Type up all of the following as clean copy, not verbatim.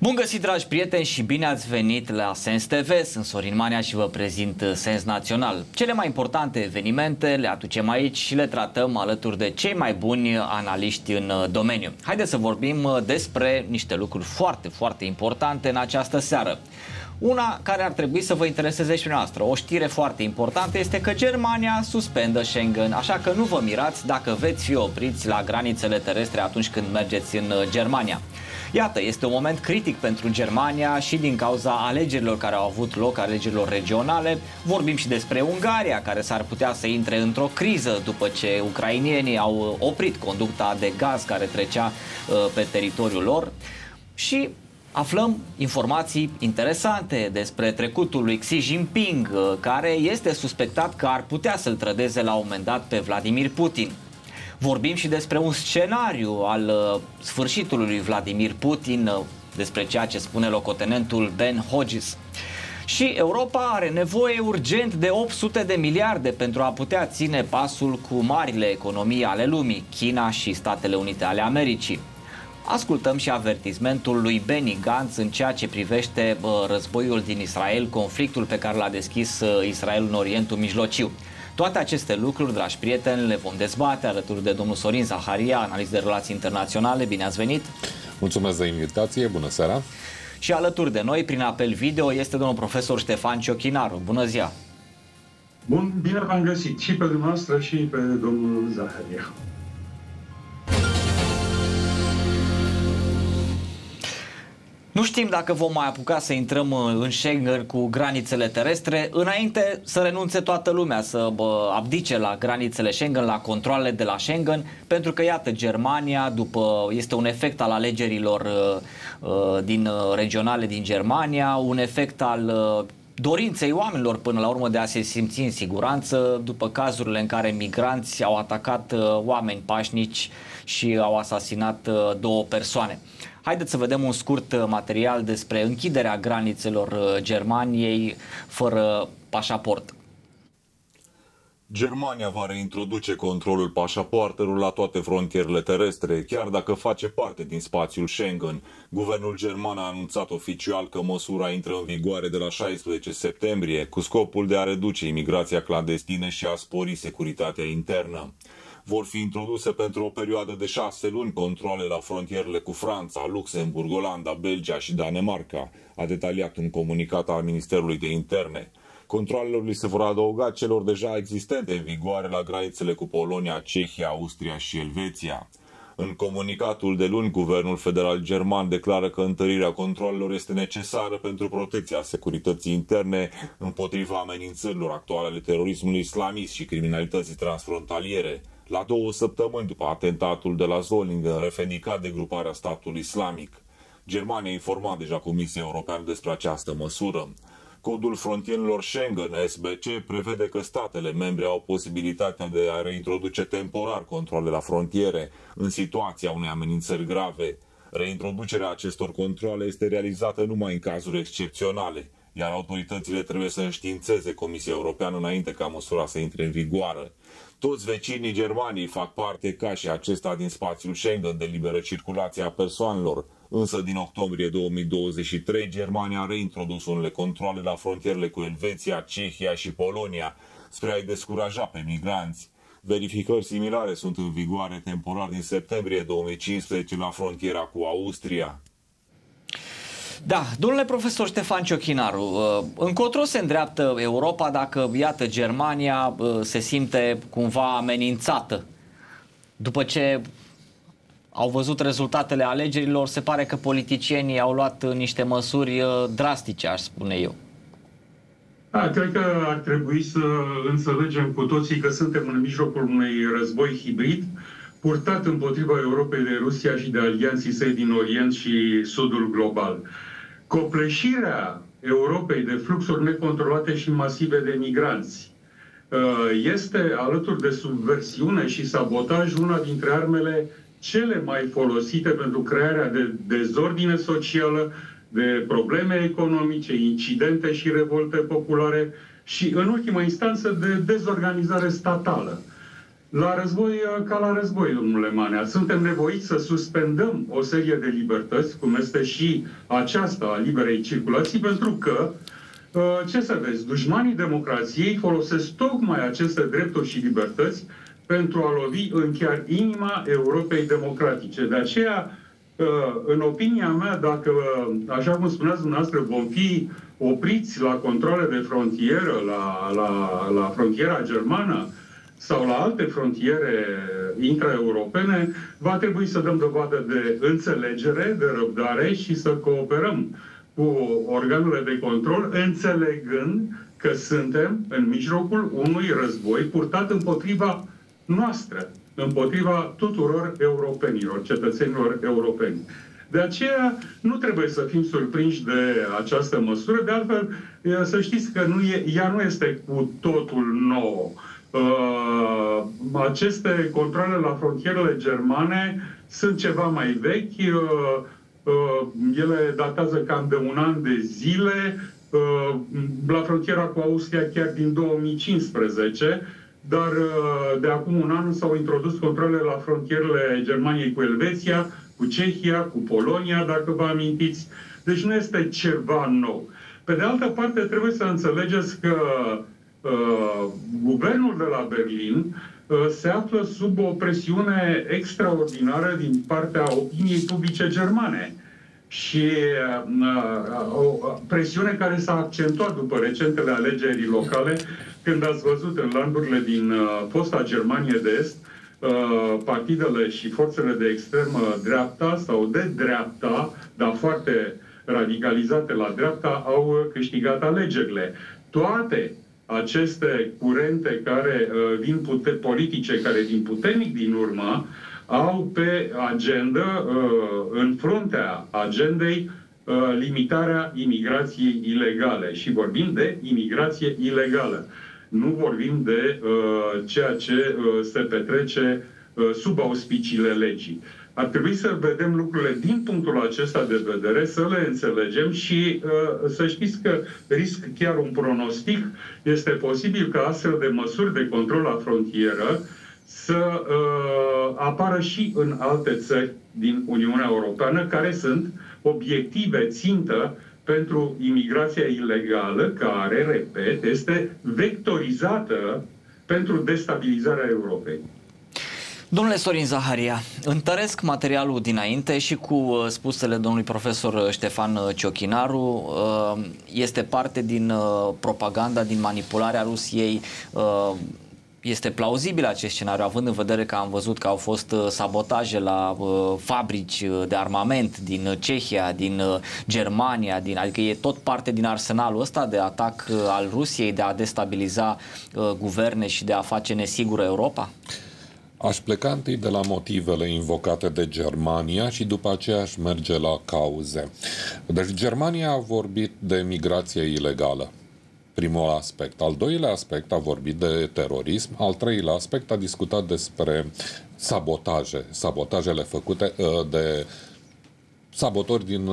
Bun găsit, dragi prieteni, și bine ați venit la Sens TV. Sunt Sorin Manea și vă prezint Sens Național. Cele mai importante evenimente le aducem aici și le tratăm alături de cei mai buni analiști în domeniu. Haideți să vorbim despre niște lucruri foarte importante în această seară. Una care ar trebui să vă intereseze și noastră, o știre foarte importantă, este că Germania suspendă Schengen, așa că nu vă mirați dacă veți fi opriți la granițele terestre atunci când mergeți în Germania. Iată, este un moment critic pentru Germania și din cauza alegerilor care au avut loc, alegerilor regionale. Vorbim și despre Ungaria, care s-ar putea să intre într-o criză după ce ucrainienii au oprit conducta de gaz care trecea pe teritoriul lor. Și aflăm informații interesante despre trecutul lui Xi Jinping, care este suspectat că ar putea să-l trădeze la un moment dat pe Vladimir Putin. Vorbim și despre un scenariu al sfârșitului lui Vladimir Putin, despre ceea ce spune locotenentul Ben Hodges. Și Europa are nevoie urgent de 800 de miliarde pentru a putea ține pasul cu marile economii ale lumii, China și Statele Unite ale Americii. Ascultăm și avertismentul lui Benny Gantz în ceea ce privește războiul din Israel, conflictul pe care l-a deschis Israel în Orientul Mijlociu. Toate aceste lucruri, dragi prieteni, le vom dezbate alături de domnul Sorin Zaharia, analist de relații internaționale. Bine ați venit! Mulțumesc de invitație, bună seara! Și alături de noi, prin apel video, este domnul profesor Ștefan Ciochinaru. Bună ziua! Bun, bine v-am găsit și pe dumneavoastră și pe domnul Zaharia. Nu știm dacă vom mai apuca să intrăm în Schengen cu granițele terestre înainte să renunțe toată lumea, să abdice la granițele Schengen, la controalele de la Schengen, pentru că, iată, Germania, este un efect al alegerilor regionale din Germania, un efect al dorinței oamenilor până la urmă de a se simți în siguranță după cazurile în care migranți au atacat oameni pașnici și au asasinat două persoane. Haideți să vedem un scurt material despre închiderea granițelor Germaniei fără pașaport. Germania va reintroduce controlul pașapoartelor la toate frontierele terestre, chiar dacă face parte din spațiul Schengen. Guvernul german a anunțat oficial că măsura intră în vigoare de la 16 septembrie, cu scopul de a reduce imigrația clandestină și a spori securitatea internă. Vor fi introduse pentru o perioadă de 6 luni controale la frontierele cu Franța, Luxemburg, Olanda, Belgia și Danemarca, a detaliat un comunicat al Ministerului de Interne. Controalelor li se vor adăuga celor deja existente în vigoare la granițele cu Polonia, Cehia, Austria și Elveția. În comunicatul de luni, Guvernul Federal German declară că întărirea controalelor este necesară pentru protecția securității interne împotriva amenințărilor actuale ale terorismului islamist și criminalității transfrontaliere, la 2 săptămâni după atentatul de la Solingen, revendicat de gruparea statului islamic. Germania a informat deja Comisia Europeană despre această măsură. Codul frontierelor Schengen, SBC, prevede că statele membre au posibilitatea de a reintroduce temporar controale la frontiere în situația unei amenințări grave. Reintroducerea acestor controale este realizată numai în cazuri excepționale, iar autoritățile trebuie să înștiințeze Comisia Europeană înainte ca măsura să intre în vigoare. Toți vecinii Germaniei fac parte ca și acesta din spațiul Schengen de liberă circulație a persoanelor, însă din octombrie 2023 Germania a reintrodus unele controale la frontierele cu Elveția, Cehia și Polonia spre a-i descuraja pe migranți. Verificări similare sunt în vigoare temporar din septembrie 2015 la frontiera cu Austria. Da, domnule profesor Ștefan Ciochinaru, încotro se îndreaptă Europa dacă, iată, Germania se simte cumva amenințată? După ce au văzut rezultatele alegerilor, se pare că politicienii au luat niște măsuri drastice, aș spune eu. Da, cred că ar trebui să înțelegem cu toții că suntem în mijlocul unui război hibrid purtat împotriva Europei de Rusia și de alianții săi din Orient și Sudul global. Copleșirea Europei de fluxuri necontrolate și masive de migranți este, alături de subversiune și sabotaj, una dintre armele cele mai folosite pentru crearea de dezordine socială, de probleme economice, incidente și revolte populare și, în ultimă instanță, de dezorganizare statală. La război ca la război, domnule Manea. Suntem nevoiți să suspendăm o serie de libertăți, cum este și aceasta a liberei circulații, pentru că, ce să vezi, dușmanii democrației folosesc tocmai aceste drepturi și libertăți pentru a lovi în chiar inima Europei democratice. De aceea, în opinia mea, dacă, așa cum spuneați dumneavoastră, vom fi opriți la controle de frontieră, la frontiera germană, sau la alte frontiere intraeuropene, va trebui să dăm dovadă de înțelegere, de răbdare și să cooperăm cu organele de control, înțelegând că suntem în mijlocul unui război purtat împotriva noastră, împotriva tuturor europenilor, cetățenilor europeni. De aceea nu trebuie să fim surprinși de această măsură, de altfel să știți că ea nu este cu totul nouă. Aceste controale la frontierele germane sunt ceva mai vechi, ele datează cam de un an de zile, la frontiera cu Austria chiar din 2015, dar de acum un an s-au introdus controale la frontierele Germaniei cu Elveția, cu Cehia, cu Polonia, dacă vă amintiți. Deci nu este ceva nou. Pe de altă parte, trebuie să înțelegeți că guvernul de la Berlin se află sub o presiune extraordinară din partea opiniei publice germane. Și o presiune care s-a accentuat după recentele alegeri locale, când ați văzut în landurile din fosta Germanie de Est, partidele și forțele de extremă dreapta sau de dreapta, dar foarte radicalizate la dreapta, au câștigat alegerile. Toate aceste curente care politice care vin puternic din urmă, au pe agenda, în fruntea agendei, limitarea imigrației ilegale. Și vorbim de imigrație ilegală. Nu vorbim de ceea ce se petrece sub auspiciile legii. Ar trebui să vedem lucrurile din punctul acesta de vedere, să le înțelegem și să știți că risc chiar un pronostic. Este posibil ca astfel de măsuri de control la frontieră să apară și în alte țări din Uniunea Europeană, care sunt obiective țintă pentru imigrația ilegală, care, repet, este vectorizată pentru destabilizarea Europei. Domnule Sorin Zaharia, întăresc materialul dinainte și cu spusele domnului profesor Ștefan Ciochinaru. Este parte din propaganda, din manipularea Rusiei. Este plauzibil acest scenariu, având în vedere că am văzut că au fost sabotaje la fabrici de armament din Cehia, din Germania, adică e tot parte din arsenalul ăsta de atac al Rusiei, de a destabiliza guverne și de a face nesigură Europa? Aș pleca întâi de la motivele invocate de Germania și după aceea aș merge la cauze. Deci Germania a vorbit de migrație ilegală. Primul aspect. Al doilea aspect a vorbit de terorism. Al treilea aspect a discutat despre sabotaje. Sabotajele făcute de sabotori din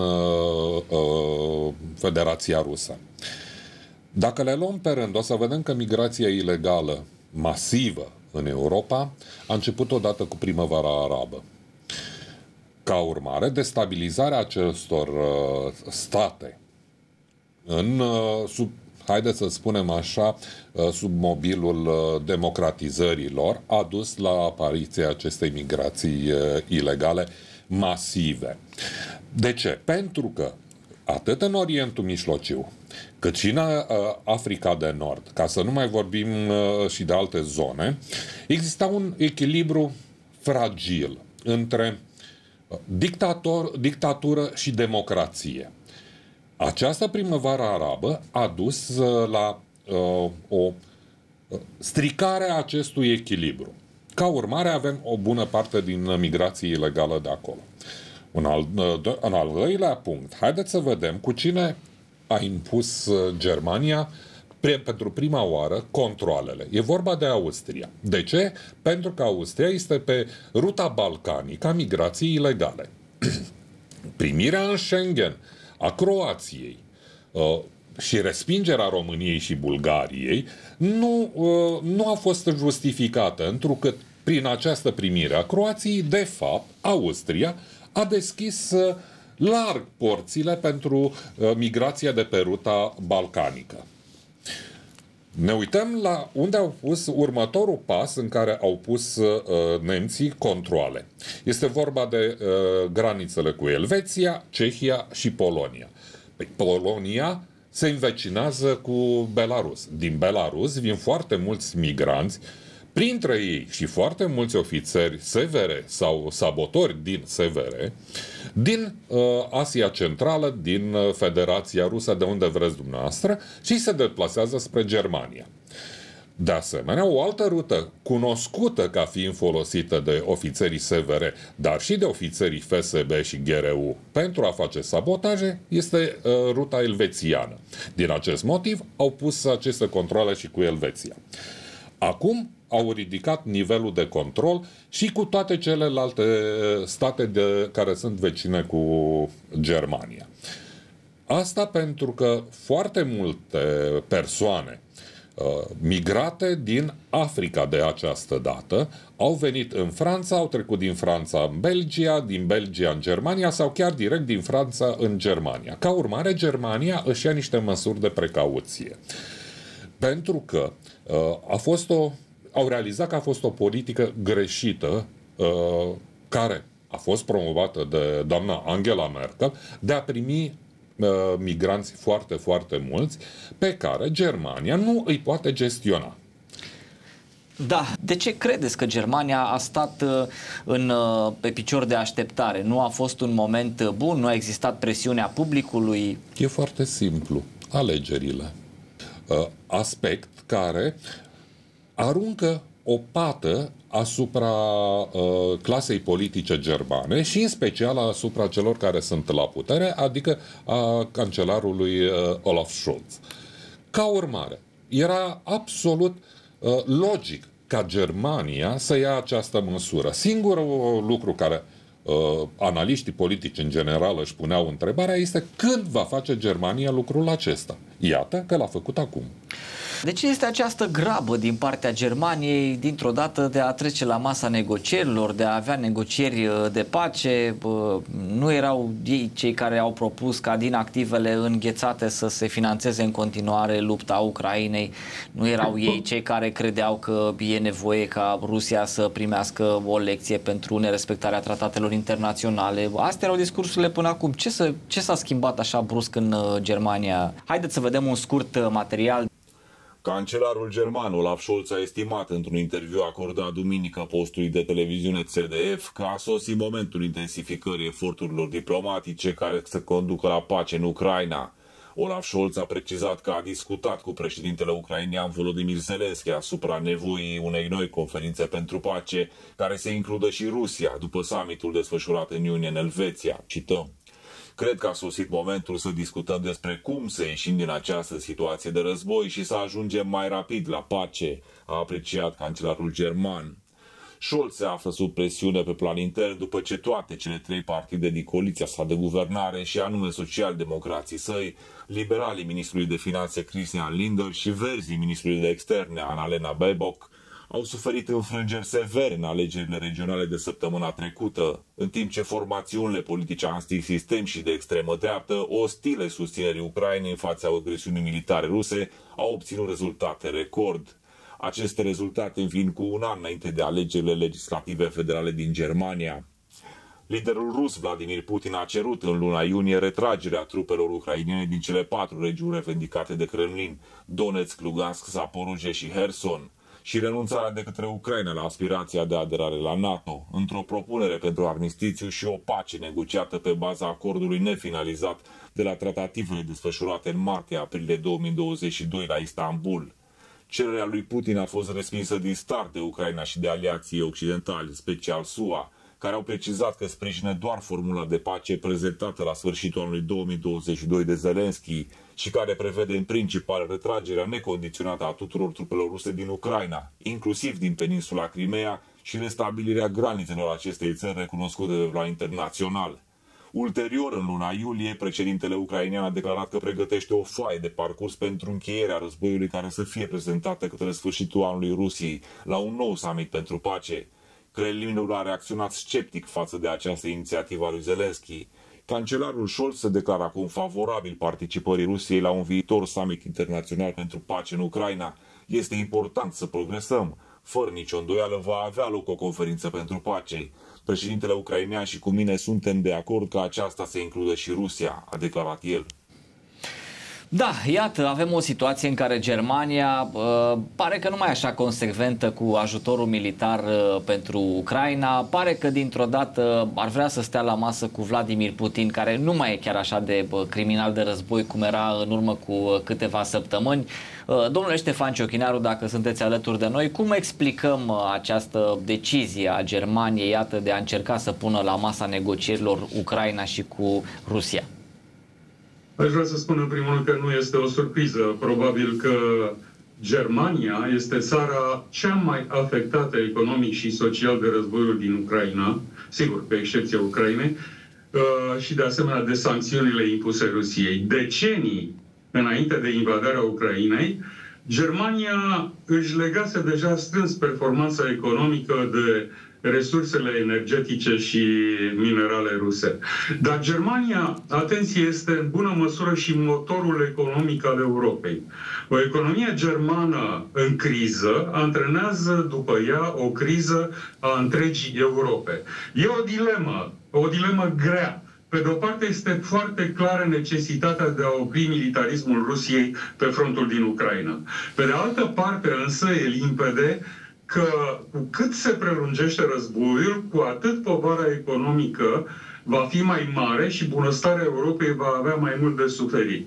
Federația Rusă. Dacă le luăm pe rând, o să vedem că migrația ilegală masivă în Europa a început odată cu primăvara arabă. Ca urmare, destabilizarea acestor state haideți să spunem așa, sub mobilul democratizărilor, a dus la apariția acestei migrații ilegale masive. De ce? Pentru că atât în Orientul Mijlociu, cât și în Africa de Nord, ca să nu mai vorbim și de alte zone, exista un echilibru fragil între dictatură și democrație. Această primăvară arabă a dus la o stricare a acestui echilibru. Ca urmare avem o bună parte din migrație ilegală de acolo. În al doilea punct, haideți să vedem cu cine a impus Germania pentru prima oară controalele. E vorba de Austria. De ce? Pentru că Austria este pe ruta balcanică a migrației ilegale. Primirea în Schengen a Croației, și respingerea României și Bulgariei nu a fost justificată, întrucât prin această primire a Croației, de fapt, Austria a deschis larg porțile pentru migrația de pe ruta balcanică. Ne uităm la unde au pus următorul pas în care au pus nemții controale. Este vorba de granițele cu Elveția, Cehia și Polonia. Polonia se învecinează cu Belarus. Din Belarus vin foarte mulți migranți, printre ei și foarte mulți ofițeri SVR sau sabotori din SVR, din Asia Centrală, din Federația Rusă, de unde vreți dumneavoastră, și se deplasează spre Germania. De asemenea, o altă rută cunoscută ca fiind folosită de ofițerii SVR, dar și de ofițerii FSB și GRU pentru a face sabotaje, este ruta elvețiană. Din acest motiv au pus aceste controale și cu Elveția. Acum au ridicat nivelul de control și cu toate celelalte state care sunt vecine cu Germania. Asta pentru că foarte multe persoane migrate din Africa de această dată au venit în Franța, au trecut din Franța în Belgia, din Belgia în Germania sau chiar direct din Franța în Germania. Ca urmare, Germania își ia niște măsuri de precauție. Pentru că au realizat că a fost o politică greșită care a fost promovată de doamna Angela Merkel de a primi migranți foarte, foarte mulți pe care Germania nu îi poate gestiona. Da. De ce credeți că Germania a stat pe picior de așteptare? Nu a fost un moment bun? Nu a existat presiunea publicului? E foarte simplu. Alegerile. Aspect care aruncă o pată asupra clasei politice germane și în special asupra celor care sunt la putere, adică a cancelarului Olaf Scholz. Ca urmare, era absolut logic ca Germania să ia această măsură. Singurul lucru care analiștii politici în general își puneau întrebarea este când va face Germania lucrul acesta. Iată că l-a făcut acum. De ce este această grabă din partea Germaniei dintr-o dată de a trece la masa negocierilor, de a avea negocieri de pace? Nu erau ei cei care au propus ca din activele înghețate să se finanțeze în continuare lupta Ucrainei? Nu erau ei cei care credeau că e nevoie ca Rusia să primească o lecție pentru nerespectarea tratatelor internaționale? Astea erau discursurile până acum. Ce s-a schimbat așa brusc în Germania? Haideți să vedem un scurt material. Cancelarul german Olaf Scholz a estimat într-un interviu acordat duminică postului de televiziune ZDF că a sosit momentul intensificării eforturilor diplomatice care să conducă la pace în Ucraina. Olaf Scholz a precizat că a discutat cu președintele ucrainean Volodymyr Zelensky asupra nevoii unei noi conferințe pentru pace, care să includă și Rusia, după summitul desfășurat în iunie în Elveția. Cităm: "Cred că a sosit momentul să discutăm despre cum să ieșim din această situație de război și să ajungem mai rapid la pace", a apreciat cancelarul german. Scholz se află sub presiune pe plan intern după ce toate cele trei partide din coaliția sa de guvernare, și anume social-democrații săi, liberalii ministrului de finanțe Christian Lindner și verzii ministrului de externe Annalena Baerbock, au suferit înfrângeri severe în alegerile regionale de săptămâna trecută, în timp ce formațiunile politice antisistem și de extremă dreaptă, ostile susținerii Ucrainei în fața agresiunii militare ruse, au obținut rezultate record. Aceste rezultate vin cu un an înainte de alegerile legislative federale din Germania. Liderul rus Vladimir Putin a cerut în luna iunie retragerea trupelor ucrainene din cele 4 regiuni revendicate de Kremlin: Donetsk, Lugansk, Zaporozhye și Kherson, și renunțarea de către Ucraina la aspirația de aderare la NATO, într-o propunere pentru armistițiu și o pace negociată pe baza acordului nefinalizat de la tratativele desfășurate în martie-aprilie 2022 la Istanbul. Cererea lui Putin a fost respinsă din start de Ucraina și de aliații occidentali, special SUA, care au precizat că sprijină doar formula de pace prezentată la sfârșitul anului 2022 de Zelensky și care prevede în principal retragerea necondiționată a tuturor trupelor ruse din Ucraina, inclusiv din peninsula Crimea, și restabilirea granițelor acestei țări recunoscute de plan internațional. Ulterior, în luna iulie, președintele ucrainean a declarat că pregătește o foaie de parcurs pentru încheierea războiului care să fie prezentată către sfârșitul anului Rusiei la un nou summit pentru pace. Kremlinul a reacționat sceptic față de această inițiativă a lui Zelensky. Cancelarul Scholz se declară acum favorabil participării Rusiei la un viitor summit internațional pentru pace în Ucraina. Este important să progresăm. Fără nicio îndoială va avea loc o conferință pentru pace. Președintele ucrainean și cu mine suntem de acord că aceasta se includă și Rusia, a declarat el. Da, iată, avem o situație în care Germania pare că nu mai e așa consecventă cu ajutorul militar pentru Ucraina, pare că dintr-o dată ar vrea să stea la masă cu Vladimir Putin, care nu mai e chiar așa de criminal de război cum era în urmă cu câteva săptămâni. Domnule Ștefan Ciochinariu, dacă sunteți alături de noi, cum explicăm această decizie a Germaniei, iată, de a încerca să pună la masa negocierilor Ucraina și cu Rusia? Aș vrea să spun în primul rând că nu este o surpriză. Probabil că Germania este țara cea mai afectată economic și social de războiul din Ucraina, sigur, pe excepția Ucrainei, și de asemenea de sancțiunile impuse Rusiei. Decenii înainte de invadarea Ucrainei, Germania își legase deja strâns performanța economică de resursele energetice și minerale ruse. Dar Germania, atenție, este în bună măsură și motorul economic al Europei. O economie germană în criză antrenează după ea o criză a întregii Europe. E o dilemă grea. Pe de o parte, este foarte clară necesitatea de a opri militarismul Rusiei pe frontul din Ucraina. Pe de altă parte, însă, e limpede că cu cât se prelungește războiul, cu atât povara economică va fi mai mare și bunăstarea Europei va avea mai mult de suferit.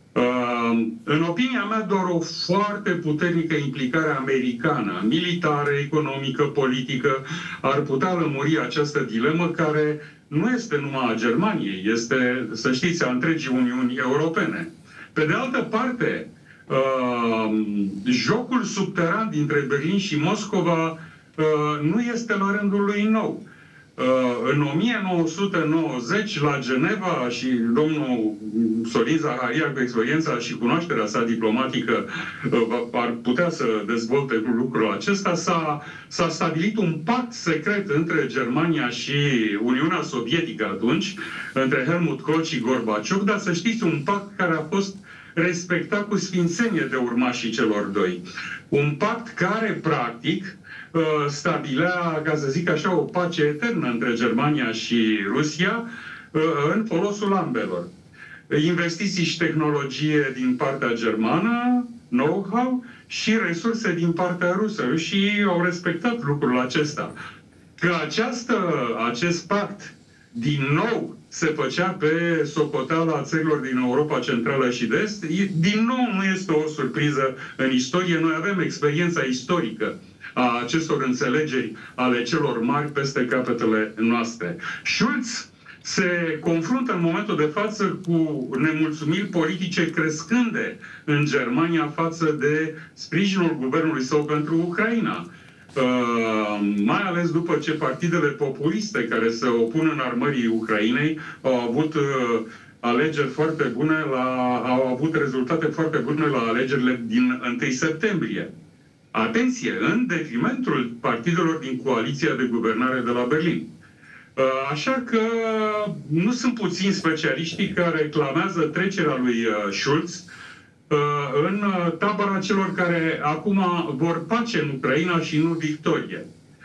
În opinia mea, doar o foarte puternică implicare americană, militară, economică, politică, ar putea lămuri această dilemă care nu este numai a Germaniei, este, să știți, a întregii Uniuni Europene. Pe de altă parte, jocul subteran dintre Berlin și Moscova nu este la rândul lui nou. În 1990, la Geneva, și domnul Sorin Zaharia, cu experiența și cunoașterea sa diplomatică, ar putea să dezvolte lucrul acesta, s-a stabilit un pact secret între Germania și Uniunea Sovietică atunci, între Helmut Kohl și Gorbaciov, dar să știți, un pact care a fost respectat cu sfințenie de urmașii celor doi. Un pact care, practic, stabilea, ca să zic așa, o pace eternă între Germania și Rusia în folosul ambelor. Investiții și tehnologie din partea germană, know-how, și resurse din partea rusă. Și au respectat lucrul acesta. Că acest pact din nou se făcea pe socoteala țărilor din Europa Centrală și de Est, din nou nu este o surpriză în istorie. Noi avem experiența istorică a acestor înțelegeri ale celor mari peste capetele noastre. Schulz se confruntă în momentul de față cu nemulțumiri politice crescânde în Germania față de sprijinul guvernului său pentru Ucraina. Mai ales după ce partidele populiste care se opun în armării Ucrainei au avut alegeri foarte bune, au avut rezultate foarte bune la alegerile din 1 septembrie. Atenție, în detrimentul partidelor din coaliția de guvernare de la Berlin. Așa că nu sunt puțini specialiștii care clamează trecerea lui Schulz în tabăra celor care acum vor pace în Ucraina și nu victorie.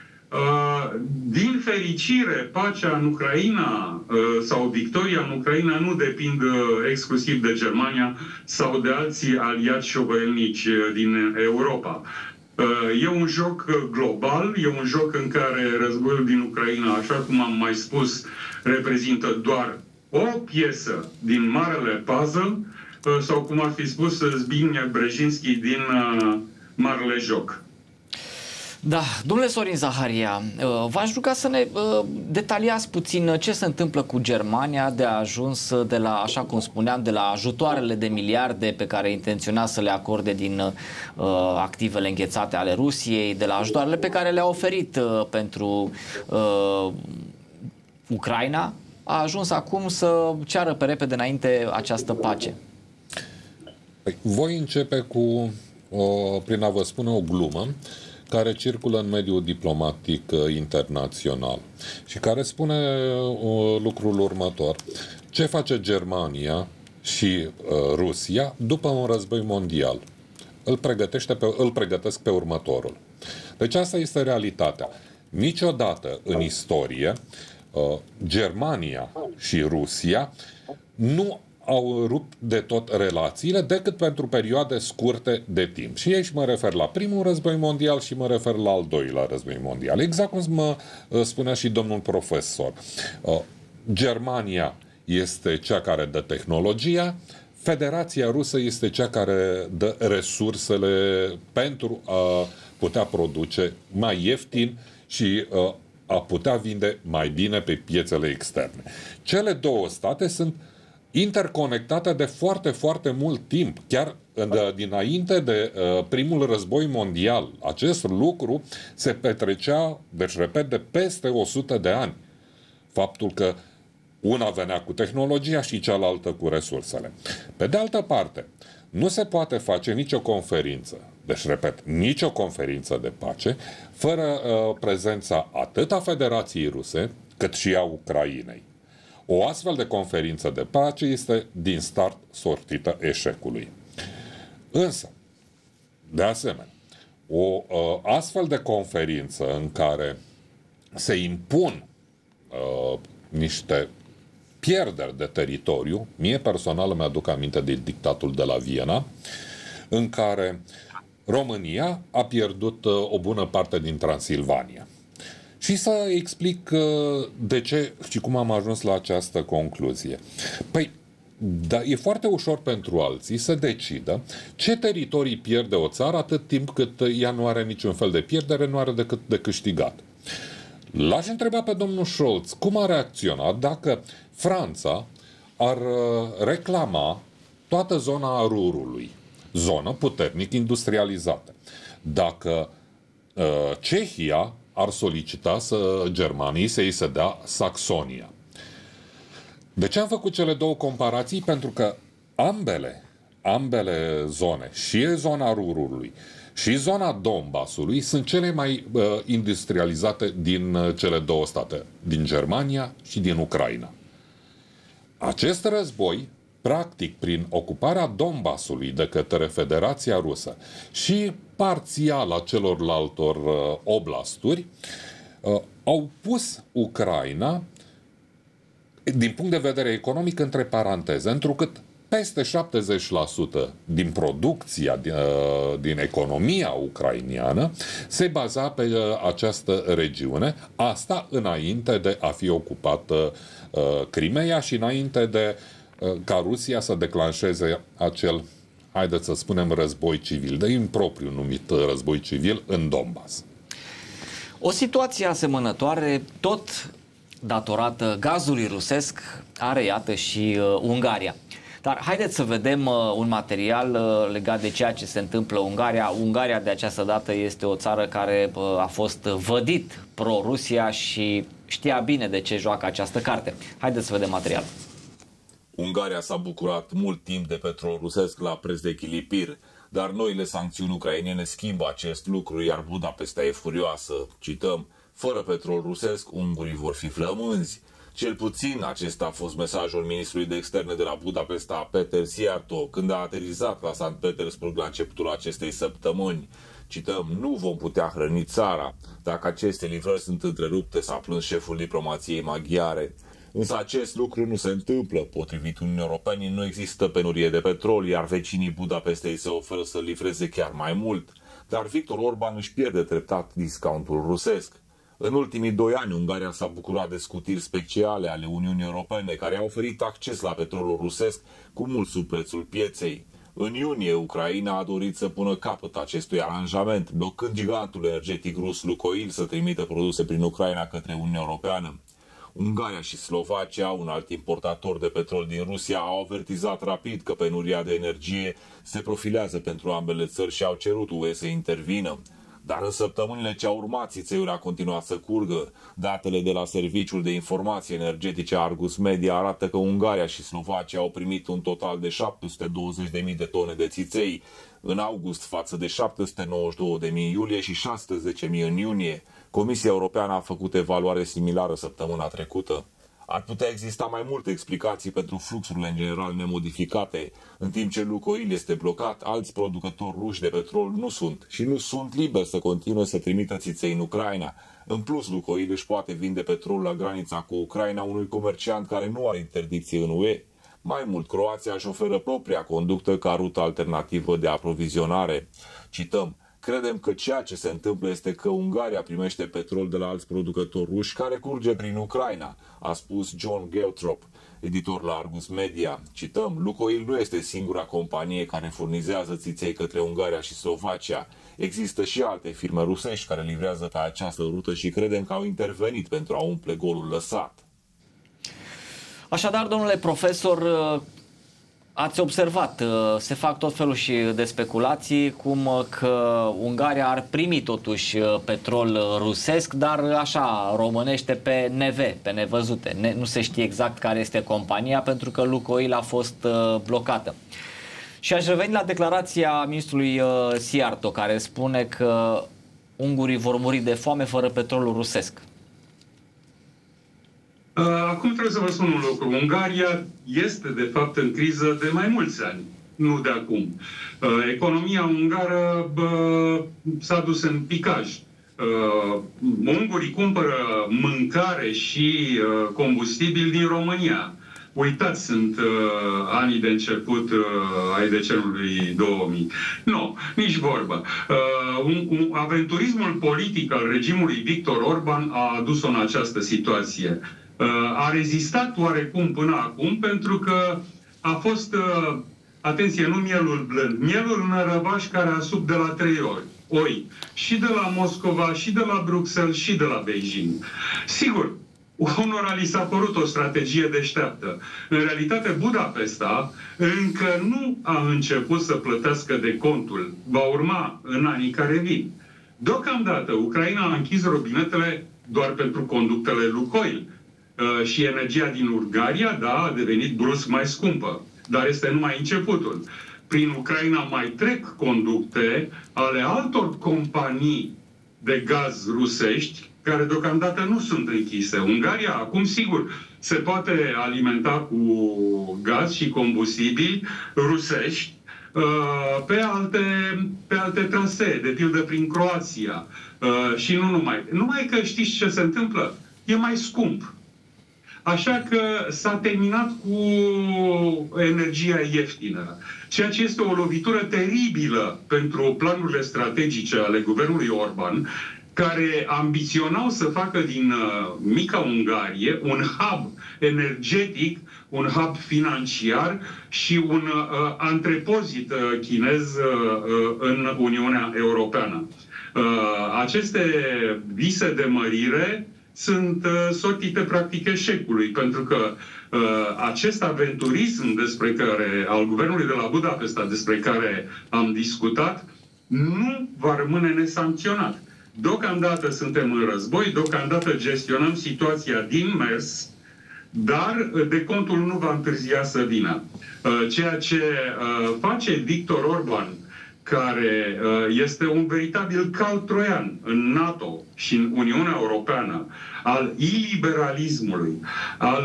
Din fericire, pacea în Ucraina sau victoria în Ucraina nu depind exclusiv de Germania sau de alții aliați șovăielnici din Europa. E un joc global, e un joc în care războiul din Ucraina, așa cum am mai spus, reprezintă doar o piesă din marele puzzle, sau cum ar fi spus Zbigniew Brzezinski, din marele joc. Da, domnule Sorin Zaharia, v-aș ruga să ne detaliați puțin ce se întâmplă cu Germania de a ajuns de la, așa cum spuneam, de la ajutoarele de miliarde pe care intenționa să le acorde din activele înghețate ale Rusiei, de la ajutoarele pe care le-a oferit pentru Ucraina, a ajuns acum să ceară pe repede înainte această pace? Voi începe prin a vă spune o glumă care circulă în mediul diplomatic internațional și care spune lucrul următor. Ce face Germania și Rusia după un război mondial? Îl pregătesc pe următorul. Deci asta este realitatea. Niciodată în istorie Germania și Rusia nu au rupt de tot relațiile decât pentru perioade scurte de timp. Și aici mă refer la primul război mondial și mă refer la al doilea război mondial. Exact cum mă spunea și domnul profesor. Germania este cea care dă tehnologia, Federația Rusă este cea care dă resursele pentru a putea produce mai ieftin și a putea vinde mai bine pe piețele externe. Cele două state sunt interconectate de foarte, foarte mult timp, chiar dinainte de primul război mondial. Acest lucru se petrecea, deci repet, de peste 100 de ani. Faptul că una venea cu tehnologia și cealaltă cu resursele. Pe de altă parte, nu se poate face nicio conferință, deci repet, nicio conferință de pace, fără prezența atât a Federației Ruse, cât și a Ucrainei. O astfel de conferință de pace este din start sortită eșecului. Însă, de asemenea, o astfel de conferință în care se impun niște pierderi de teritoriu, mie personal mi-aduc aminte de dictatul de la Viena, în care România a pierdut o bună parte din Transilvania. Și să explic de ce și cum am ajuns la această concluzie. Păi, da, e foarte ușor pentru alții să decidă ce teritorii pierde o țară atât timp cât ea nu are niciun fel de pierdere, nu are decât de câștigat. L-aș întreba pe domnul Scholz cum a reacționat dacă Franța ar reclama toată zona Rurului, zonă puternic industrializată. Dacă Cehia ar solicita Germaniei să îi se dea Saxonia. De ce am făcut cele două comparații? Pentru că ambele zone, și zona Rurului și zona Donbasului, sunt cele mai industrializate din cele două state, din Germania și din Ucraina. Acest război, practic prin ocuparea Donbasului de către Federația Rusă și parțial a celorlaltor oblasturi, au pus Ucraina, din punct de vedere economic, între paranteze, întrucât peste 70% din producția din economia ucrainiană se baza pe această regiune, asta înainte de a fi ocupată Crimeea și înainte de ca Rusia să declanșeze acel, haideți să spunem, război civil, de impropriu numit război civil în Donbass. O situație asemănătoare, tot datorată gazului rusesc, are, iată, și Ungaria. Dar haideți să vedem un material legat de ceea ce se întâmplă în Ungaria. Ungaria de această dată este o țară care a fost vădit pro-Rusia și știa bine de ce joacă această carte. Haideți să vedem material. Ungaria s-a bucurat mult timp de petrol rusesc la preț de chilipir, dar noile sancțiuni ucrainene schimbă acest lucru, iar Budapesta e furioasă. Cităm: fără petrol rusesc, ungurii vor fi flămânzi. Cel puțin acesta a fost mesajul ministrului de externe de la Budapesta, Peter Szijjártó, când a aterizat la Sankt Petersburg la începutul acestei săptămâni. Cităm: nu vom putea hrăni țara dacă aceste livrări sunt întrerupte, s-a plâns șeful diplomației maghiare. Însă acest lucru nu se întâmplă. Potrivit Uniunii Europene, nu există penurie de petrol, iar vecinii Budapestei se oferă să livreze chiar mai mult. Dar Victor Orban își pierde treptat discountul rusesc. În ultimii 2 ani, Ungaria s-a bucurat de scutiri speciale ale Uniunii Europene, care au oferit acces la petrolul rusesc cu mult sub prețul pieței. În iunie, Ucraina a dorit să pună capăt acestui aranjament, blocând gigantul energetic rus Lukoil să trimită produse prin Ucraina către Uniunea Europeană. Ungaria și Slovacia, un alt importator de petrol din Rusia, au avertizat rapid că penuria de energie se profilează pentru ambele țări și au cerut UE să intervină. Dar în săptămânile ce au urmat, țițeiul a continuat să curgă. Datele de la Serviciul de Informații Energetice Argus Media arată că Ungaria și Slovacia au primit un total de 720.000 de tone de țiței în august față de 792.000 în iulie și 16.000 în iunie. Comisia Europeană a făcut evaluare similară săptămâna trecută. Ar putea exista mai multe explicații pentru fluxurile în general nemodificate. În timp ce Lukoil este blocat, alți producători ruși de petrol nu sunt liberi să continue să trimită țiței în Ucraina. În plus, Lukoil își poate vinde petrol la granița cu Ucraina unui comerciant care nu are interdicție în UE. Mai mult, Croația își oferă propria conductă ca rută alternativă de aprovizionare. Cităm: credem că ceea ce se întâmplă este că Ungaria primește petrol de la alți producători ruși care curge prin Ucraina, a spus John Geltrop, editor la Argus Media. Cităm: Lukoil nu este singura companie care furnizează țiței către Ungaria și Slovacia. Există și alte firme rusești care livrează pe această rută și credem că au intervenit pentru a umple golul lăsat. Așadar, domnule profesor, ați observat, se fac tot felul și de speculații, cum că Ungaria ar primi totuși petrol rusesc, dar așa, românește pe NV, pe nevăzute. Nu se știe exact care este compania, pentru că Lukoil a fost blocată. Și aș reveni la declarația ministrului Siarto, care spune că ungurii vor muri de foame fără petrolul rusesc. Acum trebuie să vă spun un lucru. Ungaria este, de fapt, în criză de mai mulți ani, nu de acum. Economia ungară s-a dus în picaj. Ungurii cumpără mâncare și combustibil din România. Uitați, sunt anii de început ai decenului 2000. Nu, nici vorbă. Aventurismul politic al regimului Viktor Orban a adus-o în această situație. A rezistat oarecum până acum pentru că a fost, atenție, nu mielul blând, mielul nărăvaș care a sub de la 3 ori. Și de la Moscova, și de la Bruxelles, și de la Beijing. Sigur, unora li s-a părut o strategie deșteaptă. În realitate, Budapesta încă nu a început să plătească decontul. Va urma în anii care vin. Deocamdată, Ucraina a închis robinetele doar pentru conductele Lukoil. Și energia din Ungaria, da, a devenit brusc mai scumpă. Dar este numai începutul. Prin Ucraina mai trec conducte ale altor companii de gaz rusești, care deocamdată nu sunt închise. Ungaria, acum, sigur, se poate alimenta cu gaz și combustibili rusești pe alte trasee, de pildă prin Croația. Și nu numai. Numai că știți ce se întâmplă? E mai scump. Așa că s-a terminat cu energia ieftină, ceea ce este o lovitură teribilă pentru planurile strategice ale guvernului Orban, care ambiționau să facă din mica Ungarie un hub energetic, un hub financiar și un antrepozit chinez în Uniunea Europeană. Aceste vise de mărire sunt sortite practic eșecului, pentru că acest aventurism al guvernului de la Budapesta, despre care am discutat, nu va rămâne nesancționat. Deocamdată suntem în război, deocamdată gestionăm situația din mers, dar decontul nu va întârzia să vină. Ceea ce face Viktor Orban, care este un veritabil cal troian în NATO și în Uniunea Europeană, al iliberalismului, al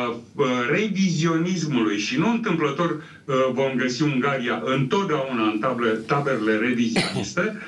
revizionismului, și nu întâmplător vom găsi Ungaria întotdeauna în taberele revizioniste,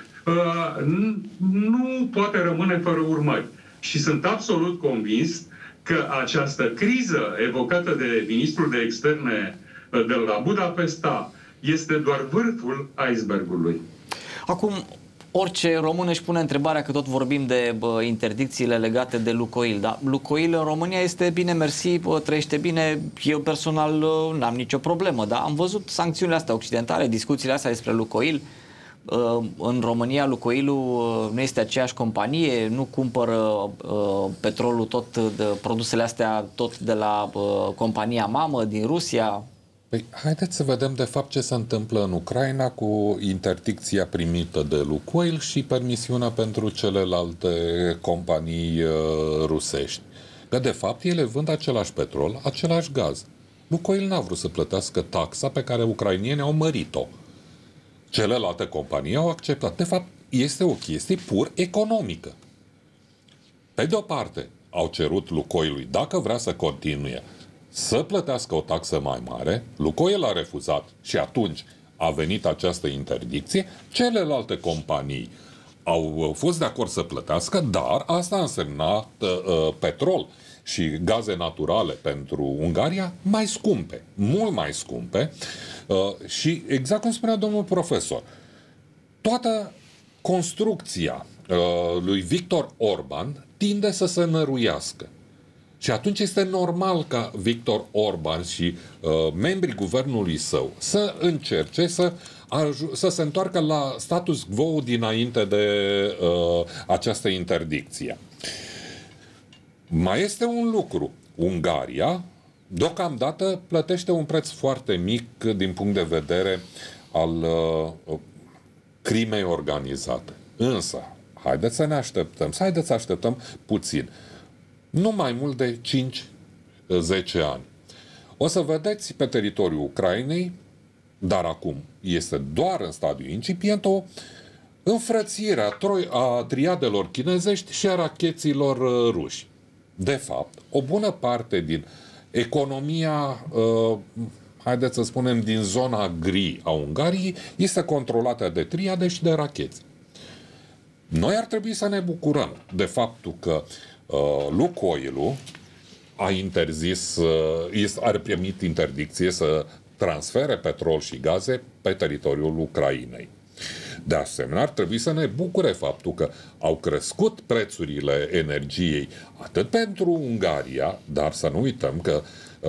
nu poate rămâne fără urmări. Și sunt absolut convins că această criză evocată de ministrul de externe de la Budapesta este doar vârful icebergului. Acum, orice român își pune întrebarea, că tot vorbim de interdicțiile legate de Lukoil. Dar Lukoil în România este bine, mersi, trăiește bine. Eu personal n-am nicio problemă, dar am văzut sancțiunile astea occidentale, discuțiile astea despre Lukoil. În România Lukoilul nu este aceeași companie, nu cumpără petrolul, produsele astea tot de la compania mamă din Rusia. Păi, haideți să vedem de fapt ce se întâmplă în Ucraina cu interdicția primită de Lukoil și permisiunea pentru celelalte companii rusești. Că de fapt ele vând același petrol, același gaz. Lukoil n-a vrut să plătească taxa pe care ucrainienii au mărit-o. Celelalte companii au acceptat. De fapt, este o chestie pur economică. Pe de o parte, au cerut Lukoilului, dacă vrea să continue, să plătească o taxă mai mare, Lukoil a refuzat și atunci a venit această interdicție, celelalte companii au fost de acord să plătească, dar asta a însemnat petrol și gaze naturale pentru Ungaria mai scumpe, mult mai scumpe și exact cum spunea domnul profesor, toată construcția lui Viktor Orban tinde să se năruiască. Și atunci este normal ca Viktor Orban și membrii guvernului său să încerce să se întoarcă la status quo dinainte de această interdicție. Mai este un lucru. Ungaria, deocamdată, plătește un preț foarte mic din punct de vedere al crimei organizate. Însă, haideți să așteptăm puțin. Nu mai mult de 5-10 ani. O să vedeți pe teritoriul Ucrainei, dar acum este doar în stadiu incipient, o înfrățire a triadelor chinezești și a racheților ruși. De fapt, o bună parte din economia, haideți să spunem, din zona gri a Ungariei, este controlată de triade și de racheți. Noi ar trebui să ne bucurăm de faptul că Lukoilul a interzis, are primit interdicție să transfere petrol și gaze pe teritoriul Ucrainei. De asemenea, ar trebui să ne bucure faptul că au crescut prețurile energiei atât pentru Ungaria, dar să nu uităm că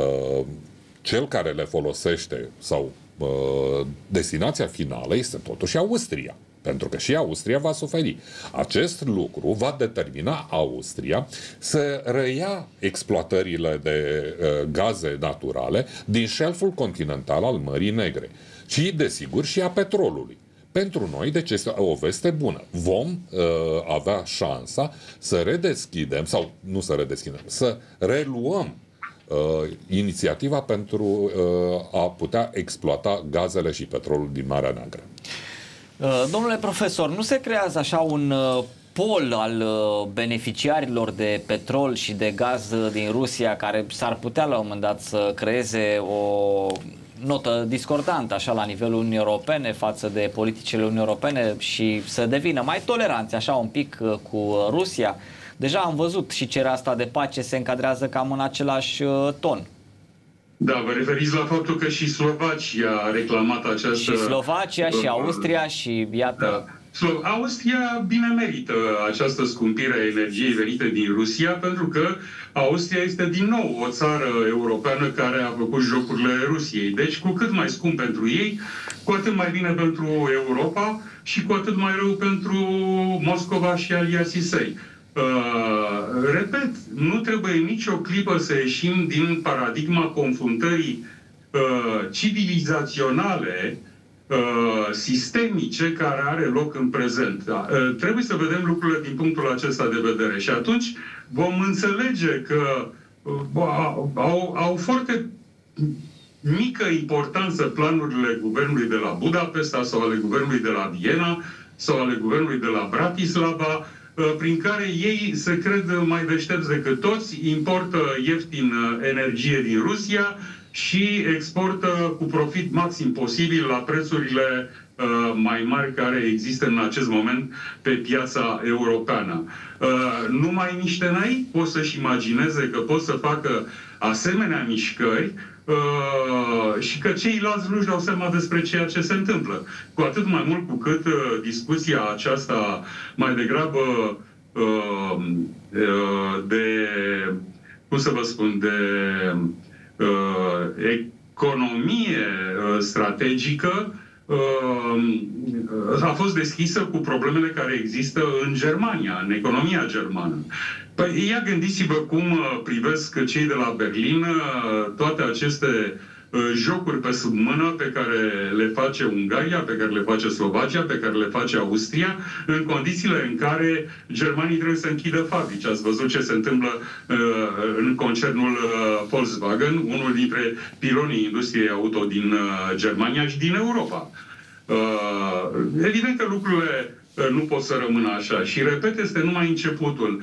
cel care le folosește sau destinația finală este totuși Austria. Pentru că și Austria va suferi. Acest lucru va determina Austria să reia exploatările de gaze naturale din șelful continental al Mării Negre. Și, desigur, și a petrolului. Pentru noi, deci, este o veste bună. Vom avea șansa să redeschidem, sau nu să redeschidem, să reluăm inițiativa pentru a putea exploata gazele și petrolul din Marea Neagră. Domnule profesor, nu se creează așa un pol al beneficiarilor de petrol și de gaz din Rusia care s-ar putea la un moment dat să creeze o notă discordantă așa la nivelul Uniunii Europene față de politicile Uniunii Europene și să devină mai toleranți așa un pic cu Rusia? Deja am văzut și cererea asta de pace se încadrează cam în același ton. Da, vă referiți la faptul că și Slovacia a reclamat această... Și Slovacia, și Austria, și iată... Da. Austria bine merită această scumpire a energiei venite din Rusia, pentru că Austria este din nou o țară europeană care a făcut jocurile Rusiei. Deci, cu cât mai scump pentru ei, cu atât mai bine pentru Europa și cu atât mai rău pentru Moscova și aliații săi. Repet, nu trebuie nicio clipă să ieșim din paradigma confruntării civilizaționale, sistemice, care are loc în prezent. Trebuie să vedem lucrurile din punctul acesta de vedere și atunci vom înțelege că au foarte mică importanță planurile guvernului de la Budapesta sau ale guvernului de la Viena sau ale guvernului de la Bratislava, prin care ei se cred mai deștepți decât toți, importă ieftin energie din Rusia și exportă cu profit maxim posibil la prețurile mai mari care există în acest moment pe piața europeană. Numai niște naivi pot să-și imagineze că pot să facă asemenea mișcări și că ceilalți nu-și dau seama despre ceea ce se întâmplă. Cu atât mai mult cu cât discuția aceasta mai degrabă de, cum să vă spun, de economie strategică a fost deschisă cu problemele care există în Germania, în economia germană. Păi, ia gândiți-vă cum privesc cei de la Berlin toate aceste jocuri pe sub mână pe care le face Ungaria, pe care le face Slovacia, pe care le face Austria, în condițiile în care germanii trebuie să închidă fabrici. Ați văzut ce se întâmplă în concernul Volkswagen, unul dintre pilonii industriei auto din Germania și din Europa. Evident că lucrurile nu pot să rămână așa. Și, repet, este numai începutul.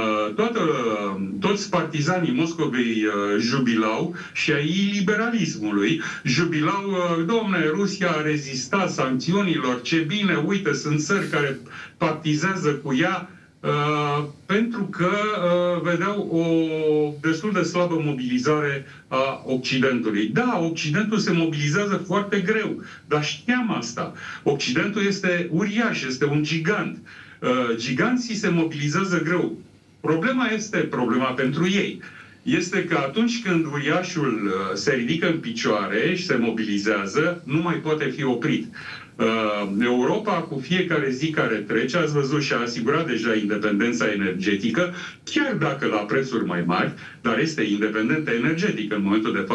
Toți partizanii Moscovei jubilau și ai liberalismului jubilau, domne, Rusia a rezistat sancțiunilor, ce bine, uite, sunt țări care partizează cu ea, pentru că vedeau o destul de slabă mobilizare a Occidentului. Da, Occidentul se mobilizează foarte greu, dar știam asta. Occidentul este uriaș, este un gigant. Giganții se mobilizează greu. Problema pentru ei este că atunci când uriașul se ridică în picioare și se mobilizează, nu mai poate fi oprit. Europa, cu fiecare zi care trece, ați văzut, și-a asigurat deja independența energetică, chiar dacă la prețuri mai mari, dar este independentă energetic în momentul de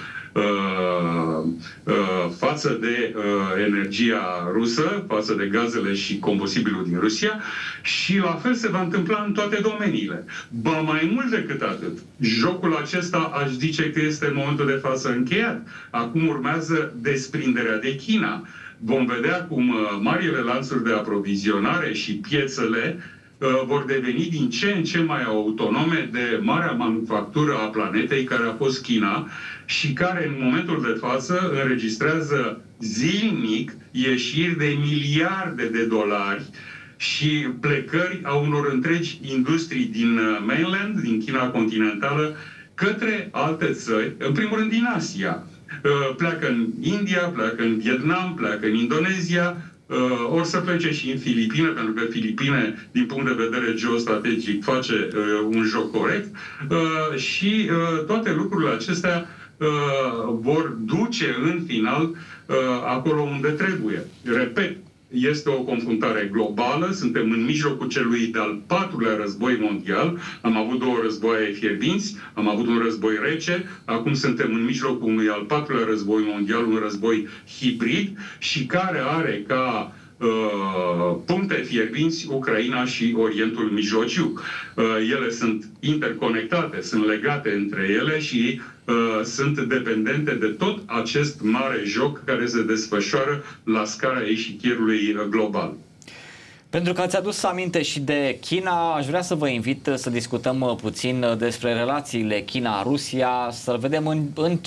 față de energia rusă, față de gazele și combustibilul din Rusia, și la fel se va întâmpla în toate domeniile. Ba mai mult decât atât, jocul acesta aș zice că este în momentul de față încheiat. Acum urmează desprinderea de China. Vom vedea cum marile lanțuri de aprovizionare și piețele vor deveni din ce în ce mai autonome de marea manufactură a planetei, care a fost China, și care în momentul de față înregistrează zilnic ieșiri de miliarde de dolari și plecări a unor întregi industrii din mainland, din China continentală, către alte țări, în primul rând din Asia. Pleacă în India, pleacă în Vietnam, pleacă în Indonezia, ori să plece și în Filipine, pentru că Filipine, din punct de vedere geostrategic, face un joc corect, și toate lucrurile acestea vor duce în final acolo unde trebuie. Repet, este o confruntare globală, suntem în mijlocul celui de-al 4-lea război mondial, am avut 2 războaie fierbinți, am avut un război rece, acum suntem în mijlocul unui al 4-lea război mondial, un război hibrid, și care are ca puncte fierbinți Ucraina și Orientul Mijlociu. Ele sunt interconectate, sunt legate între ele și sunt dependente de tot acest mare joc care se desfășoară la scara eșichierului global. Pentru că ați adus aminte și de China, aș vrea să vă invit să discutăm puțin despre relațiile China-Rusia, să vedem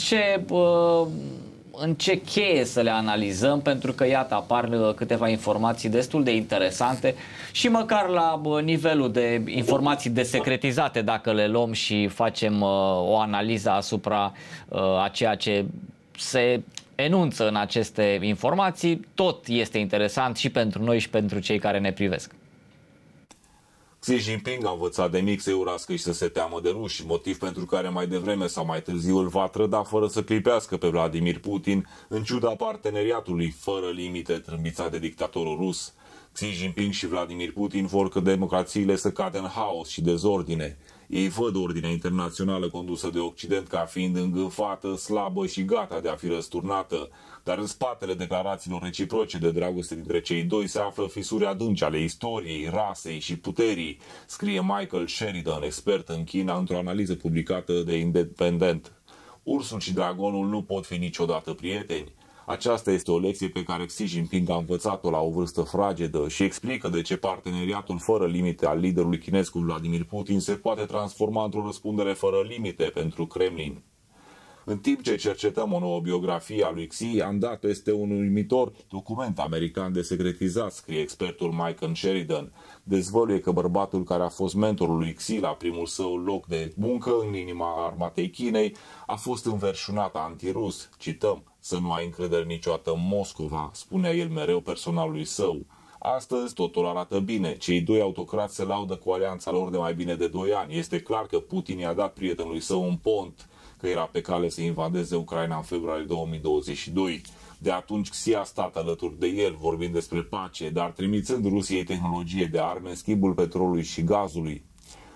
în ce cheie să le analizăm, pentru că, iată, apar câteva informații destul de interesante și măcar la nivelul de informații desecretizate, dacă le luăm și facem o analiză asupra a ceea ce se enunță în aceste informații, tot este interesant și pentru noi și pentru cei care ne privesc. Xi Jinping a învățat de mic să urască și să se teamă de ruși, motiv pentru care mai devreme sau mai târziu îl va trăda fără să clipească pe Vladimir Putin, în ciuda parteneriatului fără limite trâmbițat de dictatorul rus. Xi Jinping și Vladimir Putin vor ca democrațiile să cadă în haos și dezordine. Ei văd ordinea internațională condusă de Occident ca fiind îngânfată, slabă și gata de a fi răsturnată, dar în spatele declarațiilor reciproce de dragoste dintre cei doi se află fisuri adânci ale istoriei, rasei și puterii, scrie Michael Sheridan, expert în China, într-o analiză publicată de Independent. Ursul și dragonul nu pot fi niciodată prieteni. Aceasta este o lecție pe care Xi Jinping a învățat-o la o vârstă fragedă și explică de ce parteneriatul fără limite al liderului chinez cu Vladimir Putin se poate transforma într-o răspundere fără limite pentru Kremlin. În timp ce cercetăm o nouă biografie a lui Xi, am dat peste un uimitor document american desecretizat, scrie expertul Michael Sheridan. Dezvăluie că bărbatul care a fost mentorul lui Xi la primul său loc de muncă în inima armatei Chinei a fost înverșunat antirus. Cităm: "Să nu ai încredere niciodată în Moscova", spunea el mereu personalului său. Astăzi totul arată bine. Cei doi autocrați se laudă cu alianța lor de mai bine de 2 ani. Este clar că Putin i-a dat prietenului său un pont, că era pe cale să invadeze Ucraina în februarie 2022. De atunci Xi a stat alături de el, vorbind despre pace, dar trimițând Rusiei tehnologie de arme în schimbul petrolului și gazului.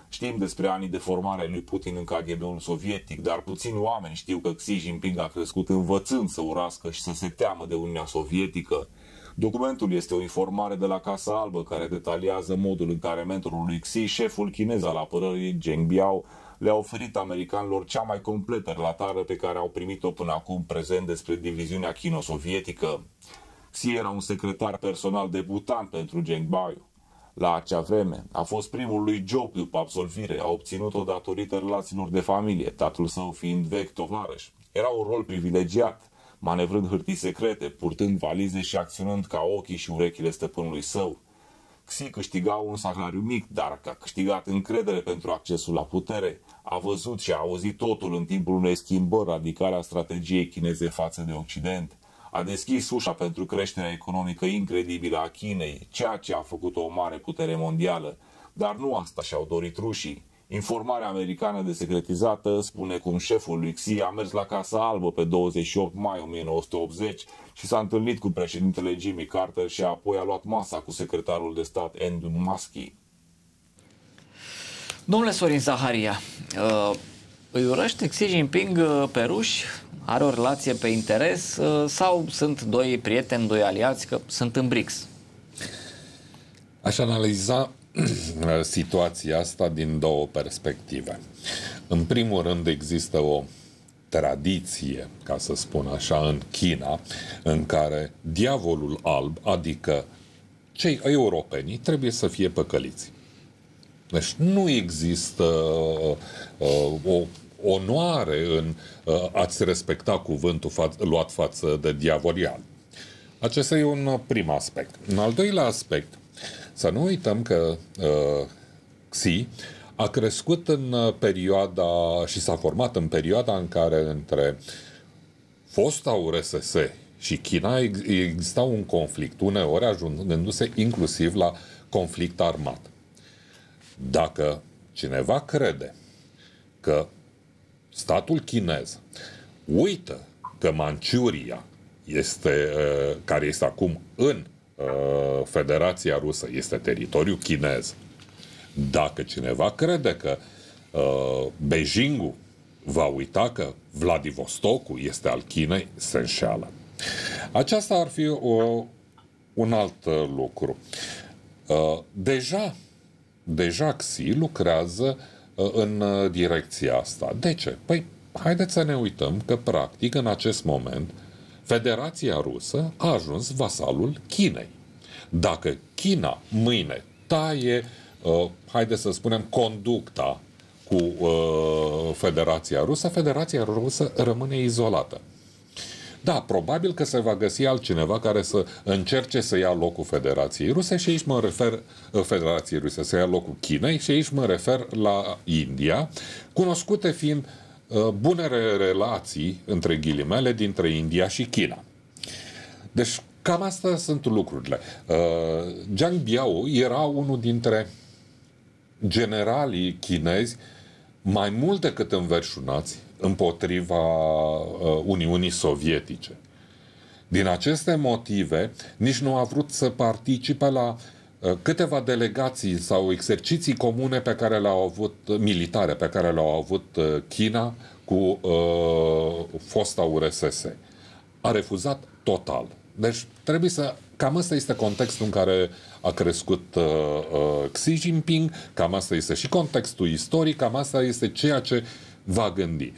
Știm despre anii de formare lui Putin în KGB-ul sovietic, dar puțini oameni știu că Xi Jinping a crescut învățând să urască și să se teamă de Uniunea Sovietică. Documentul este o informare de la Casa Albă care detaliază modul în care mentorul lui Xi, șeful chinez al apărării Zheng Biao, le-a oferit americanilor cea mai completă relatare pe care au primit-o până acum prezent despre diviziunea chino-sovietică. Xi era un secretar personal debutant pentru Zheng Biao. La acea vreme, a fost primul lui job după absolvire, a obținut-o datorită relațiilor de familie, tatăl său fiind vechi tovarăș. Era un rol privilegiat, manevrând hârtii secrete, purtând valize și acționând ca ochii și urechile stăpânului său. Xi câștiga un salariu mic, dar a câștigat încredere pentru accesul la putere. A văzut și a auzit totul în timpul unei schimbări radicale a strategiei chineze față de Occident. A deschis ușa pentru creșterea economică incredibilă a Chinei, ceea ce a făcut-o o mare putere mondială. Dar nu asta și-au dorit rușii. Informarea americană de secretizată spune cum șeful lui Xi a mers la Casa Albă pe 28 mai 1980 și s-a întâlnit cu președintele Jimmy Carter și apoi a luat masa cu secretarul de stat Andrew Muskie. Domnule Sorin Zaharia, îi urăște Xi Jinping pe ruși? Are o relație pe interes sau sunt doi prieteni, doi aliați, că sunt în BRICS? Aș analiza situația asta din două perspective. În primul rând există o tradiție, ca să spun așa, în China, în care diavolul alb, adică cei europenii, trebuie să fie păcăliți. Deci nu există o onoare în a-ți respecta cuvântul luat față de diavolial. Acesta e un prim aspect. Un al doilea aspect, să nu uităm că Xi a crescut în perioada și s-a format în perioada în care între fosta URSS și China exista un conflict, uneori ajungându-se inclusiv la conflict armat. Dacă cineva crede că statul chinez uită că Manciuria, care este acum în Federația Rusă, este teritoriu chinez, dacă cineva crede că Beijingul va uita că Vladivostocul este al Chinei, se înșeală. Aceasta ar fi un alt lucru. Deja Xi lucrează în direcția asta. De ce? Păi, haideți să ne uităm că, practic, în acest moment, Federația Rusă a ajuns vasalul Chinei. Dacă China mâine taie, haideți să spunem, conducta cu Federația Rusă rămâne izolată. Da, probabil că se va găsi altcineva care să încerce să ia locul Federației Ruse și aici mă refer, Federației Ruse, să ia locul Chinei și aici mă refer la India, cunoscute fiind bunele relații, între ghilimele, dintre India și China. Deci, cam astea sunt lucrurile. Zhang Biao era unul dintre generalii chinezi mai mult decât înverșunați împotriva Uniunii Sovietice. Din aceste motive, nici nu a vrut să participe la câteva delegații sau exerciții comune pe care le-au avut, militare, pe care le-au avut China cu fosta URSS. A refuzat total. Deci trebuie să... Cam ăsta este contextul în care a crescut Xi Jinping, cam asta este și contextul istoric, cam asta este ceea ce va gândi.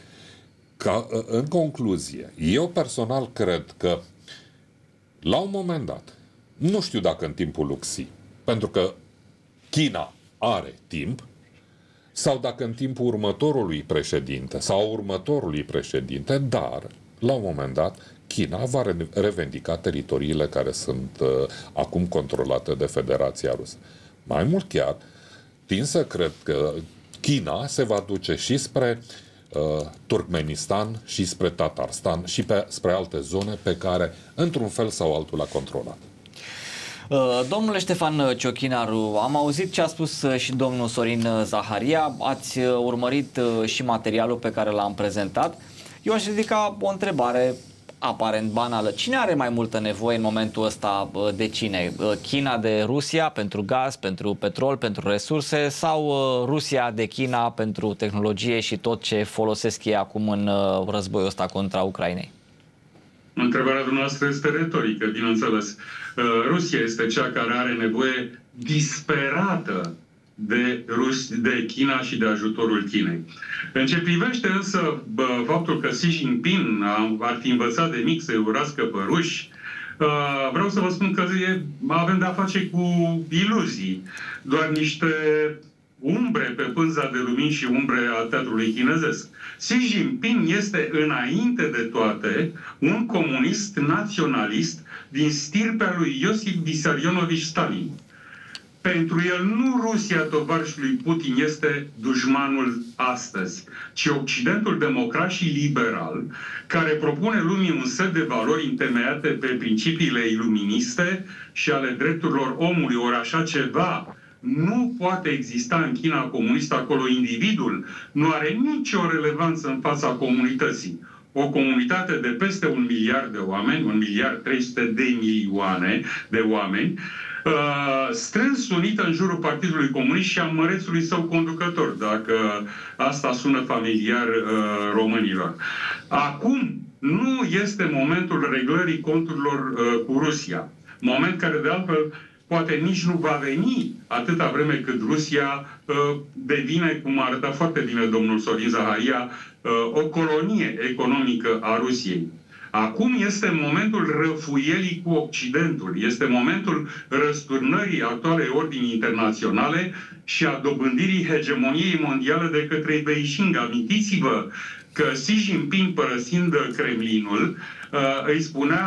În concluzie, eu personal cred că la un moment dat, nu știu dacă în timpul lui Xi, pentru că China are timp, sau dacă în timpul următorului președinte sau următorului președinte, dar la un moment dat China va revendica teritoriile care sunt acum controlate de Federația Rusă. Mai mult chiar, tind să cred că China se va duce și spre Turkmenistan și spre Tatarstan și spre alte zone pe care, într-un fel sau altul, a controlat. Domnule Ștefan Ciochinaru, am auzit ce a spus și domnul Sorin Zaharia, ați urmărit și materialul pe care l-am prezentat. Eu aș ridica o întrebare aparent banală. Cine are mai multă nevoie în momentul ăsta de cine? China de Rusia pentru gaz, pentru petrol, pentru resurse sau Rusia de China pentru tehnologie și tot ce folosesc ei acum în războiul ăsta contra Ucrainei? Întrebarea dumneavoastră este retorică, bineînțeles. Rusia este cea care are nevoie disperată de China și de ajutorul Chinei. În ce privește însă faptul că Xi Jinping ar fi învățat de mic să urască pe ruși, vreau să vă spun că avem de-a face cu iluzii, doar niște umbre pe pânza de lumini și umbre a teatrului chinezesc. Xi Jinping este înainte de toate un comunist naționalist din stirpea lui Iosif Vissarionovich Stalin. Pentru el nu Rusia tovarășului Putin este dușmanul astăzi, ci Occidentul democrat și liberal, care propune lumii un set de valori întemeiate pe principiile iluministe și ale drepturilor omului. Ori așa ceva nu poate exista în China comunistă, acolo individul nu are nicio relevanță în fața comunității. O comunitate de peste 1 miliard de oameni, 1 miliard 300 de milioane de oameni, strâns unită în jurul Partidului Comunist și a mărețului său conducător, dacă asta sună familiar românilor. Acum nu este momentul reglării conturilor cu Rusia. Moment care de altfel poate nici nu va veni atâta vreme cât Rusia devine, cum a arătat foarte bine domnul Sorin Zaharia, o colonie economică a Rusiei. Acum este momentul răfuielii cu Occidentul, este momentul răsturnării actualei ordini internaționale și a dobândirii hegemoniei mondiale de către Beijing. Amintiți-vă că Xi Jinping, părăsind Kremlinul, îi spunea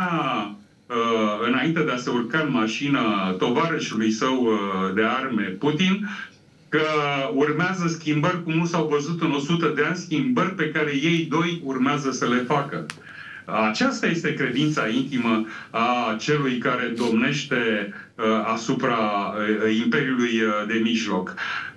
înainte de a se urca în mașină tovarășului său de arme, Putin, că urmează schimbări cum nu s-au văzut în 100 de ani, schimbări pe care ei doi urmează să le facă. Aceasta este credința intimă a celui care domnește asupra Imperiului de Mijloc.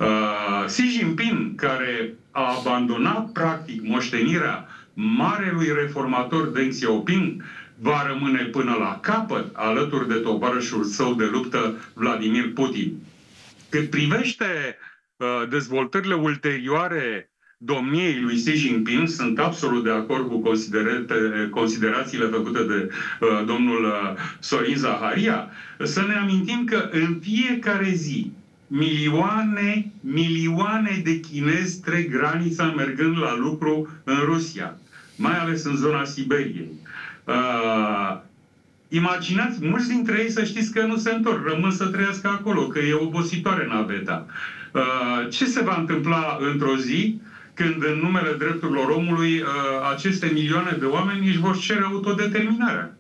Xi Jinping, care a abandonat practic moștenirea marelui reformator Deng Xiaoping, va rămâne până la capăt alături de tovarășul său de luptă Vladimir Putin. Cât privește dezvoltările ulterioare domniei lui Xi Jinping, sunt absolut de acord cu considerațiile făcute de domnul Sorin Zaharia. Să ne amintim că în fiecare zi milioane de chinezi trec granița mergând la lucru în Rusia, mai ales în zona Siberiei. Imaginați, mulți dintre ei să știți că nu se întorc, rămân să trăiască acolo, că e obositoare naveta. Ce se va întâmpla într-o zi când în numele drepturilor omului aceste milioane de oameni își vor cere autodeterminarea?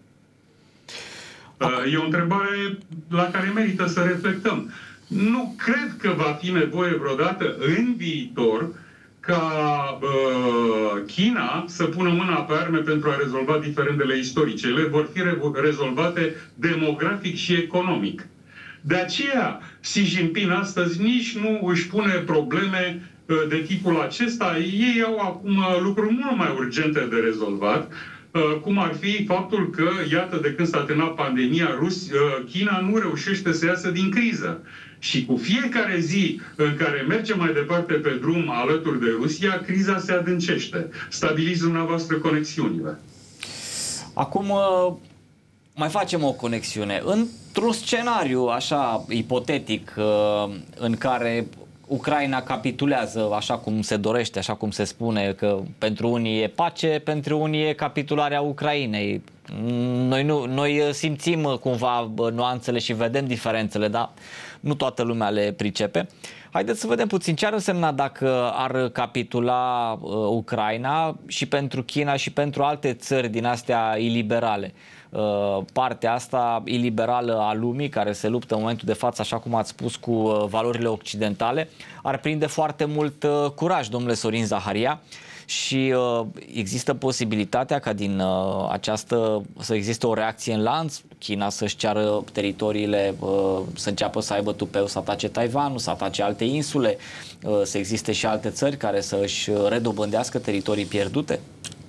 E o întrebare la care merită să reflectăm. Nu cred că va fi nevoie vreodată în viitor ca China să pună mâna pe arme pentru a rezolva diferendele istorice. Ele vor fi rezolvate demografic și economic. De aceea, Xi Jinping astăzi nici nu își pune probleme de tipul acesta. Ei au acum lucruri mult mai urgente de rezolvat, cum ar fi faptul că, iată, de când s-a terminat pandemia, China nu reușește să iasă din criză. Și cu fiecare zi în care merge mai departe pe drum alături de Rusia, criza se adâncește. Stabiliți dumneavoastră conexiunile. Acum mai facem o conexiune. Într-un scenariu așa ipotetic în care Ucraina capitulează așa cum se dorește, așa cum se spune, că pentru unii e pace, pentru unii e capitularea Ucrainei. Noi simțim cumva nuanțele și vedem diferențele, dar nu toată lumea le pricepe. Haideți să vedem puțin ce ar însemna dacă ar capitula Ucraina și pentru China și pentru alte țări din astea iliberale. Partea asta iliberală a lumii, care se luptă în momentul de față, așa cum ați spus, cu valorile occidentale, ar prinde foarte mult curaj, domnule Sorin Zaharia, și există posibilitatea ca din această să existe o reacție în lanț, China să-și ceară teritoriile, să înceapă să aibă tupeu, să atace Taiwanul, să atace alte insule, să existe și alte țări care să își redobândească teritorii pierdute?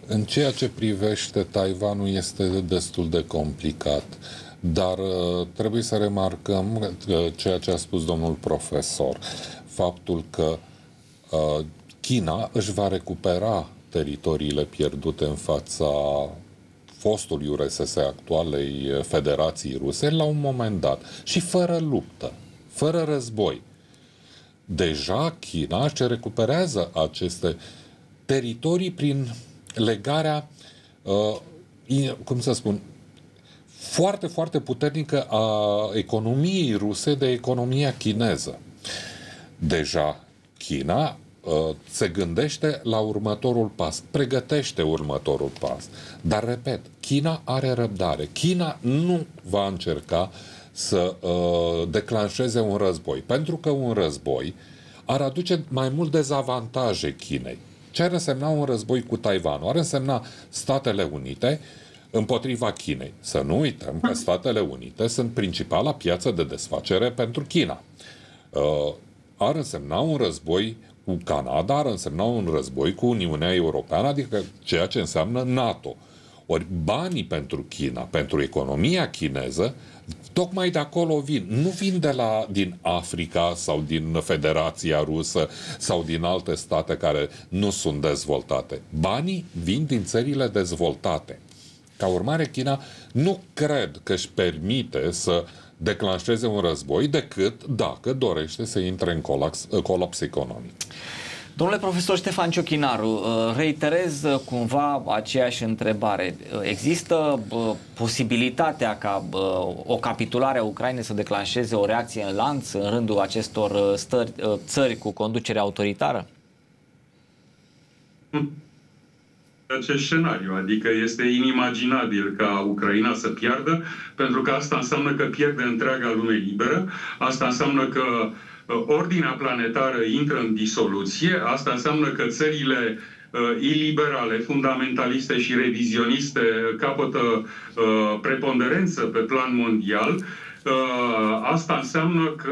În ceea ce privește Taiwanul este destul de complicat, dar trebuie să remarcăm ceea ce a spus domnul profesor, faptul că China își va recupera teritoriile pierdute în fața fostului URSS, actualei Federații Ruse, la un moment dat și fără luptă, fără război. Deja China își recuperează aceste teritorii prin legarea, cum să spun, foarte, foarte puternică a economiei ruse de economia chineză. Deja China se gândește la următorul pas, pregătește următorul pas. Dar, repet, China are răbdare. China nu va încerca să declanșeze un război, pentru că un război ar aduce mai mult dezavantaje Chinei. Ce ar însemna un război cu Taiwanul? Ar însemna Statele Unite împotriva Chinei. Să nu uităm că Statele Unite sunt principala piață de desfacere pentru China. Ar însemna un război cu Canada, ar însemna un război cu Uniunea Europeană, adică ceea ce înseamnă NATO. Ori banii pentru China, pentru economia chineză, tocmai de acolo vin. Nu vin din Africa sau din Federația Rusă sau din alte state care nu sunt dezvoltate. Banii vin din țările dezvoltate. Ca urmare, China nu cred că își permite să declanșeze un război decât dacă dorește să intre în colaps economic. Domnule profesor Ștefan Ciochinaru, reiterez cumva aceeași întrebare. Există posibilitatea ca o capitulare a Ucrainei să declanșeze o reacție în lanț în rândul acestor țări cu conducere autoritară? Acest scenariu, adică este inimaginabil ca Ucraina să piardă, pentru că asta înseamnă că pierde întreaga lume liberă, asta înseamnă că ordinea planetară intră în disoluție, asta înseamnă că țările iliberale, fundamentaliste și revizioniste capătă preponderență pe plan mondial. Asta înseamnă că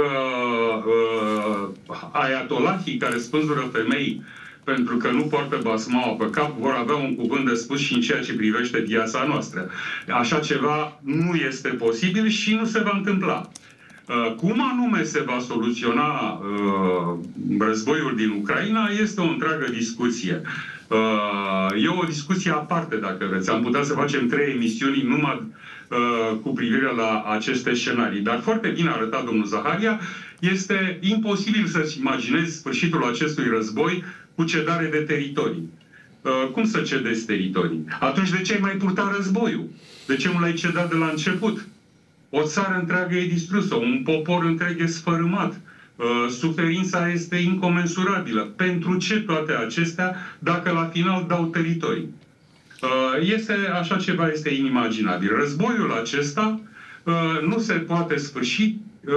ayatolahii care spânzură femei pentru că nu poartă basmaua pe cap, vor avea un cuvânt de spus și în ceea ce privește viața noastră. Așa ceva nu este posibil și nu se va întâmpla. Cum anume se va soluționa războiul din Ucraina este o întreagă discuție. E o discuție aparte, dacă vreți. Am putea să facem 3 emisiuni numai cu privire la aceste scenarii. Dar foarte bine arătat domnul Zaharia, este imposibil să-ți imaginezi sfârșitul acestui război cu cedare de teritorii. Cum să cedezi teritorii? Atunci de ce ai mai purtat războiul? De ce nu l-ai cedat de la început? O țară întreagă e distrusă, un popor întreg e sfărâmat. Suferința este incomensurabilă. Pentru ce toate acestea dacă la final dau teritorii? Așa ceva este inimaginabil. Războiul acesta nu se poate sfârși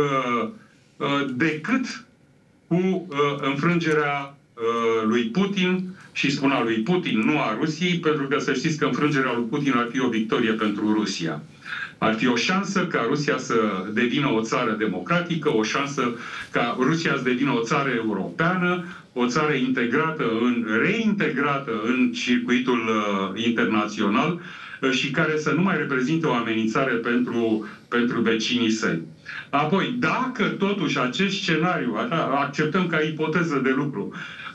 decât cu înfrângerea lui Putin, și spun a lui Putin, nu a Rusiei, pentru că să știți că înfrângerea lui Putin ar fi o victorie pentru Rusia. Ar fi o șansă ca Rusia să devină o țară democratică, o șansă ca Rusia să devină o țară europeană, o țară reintegrată în circuitul internațional și care să nu mai reprezinte o amenințare pentru vecinii săi. Apoi, dacă totuși acest scenariu, acceptăm ca ipoteză de lucru,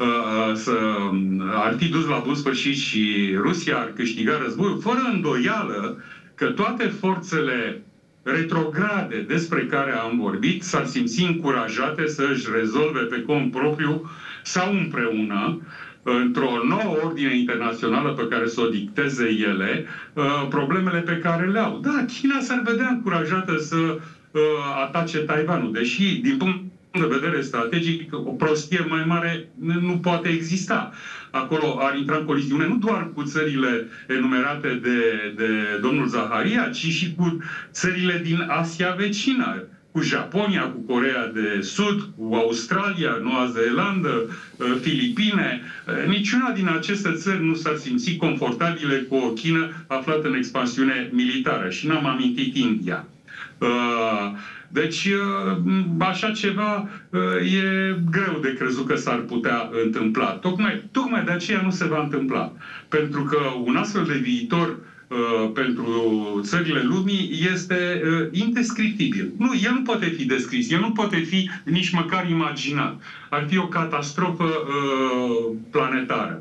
ar fi dus la bun sfârșit și Rusia ar câștiga războiul, fără îndoială că toate forțele retrograde despre care am vorbit s-ar simți încurajate să își rezolve pe cont propriu sau împreună, într-o nouă ordine internațională pe care să o dicteze ele, problemele pe care le au. Da, China s-ar vedea încurajată să atace Taiwanul, deși, din punct de vedere strategic, o prostie mai mare nu poate exista. Acolo ar intra în coliziune nu doar cu țările enumerate de domnul Zaharia, ci și cu țările din Asia vecină. cu Japonia, cu Coreea de Sud, cu Australia, Noua Zeelandă, Filipine. Niciuna din aceste țări nu s-ar simți confortabile cu o Chină aflată în expansiune militară. Și n-am amintit India. Deci, așa ceva e greu de crezut că s-ar putea întâmpla. Tocmai de aceea nu se va întâmpla. Pentru că un astfel de viitor pentru țările lumii este indescriptibil. Nu, el nu poate fi descris, el nu poate fi nici măcar imaginat. Ar fi o catastrofă planetară.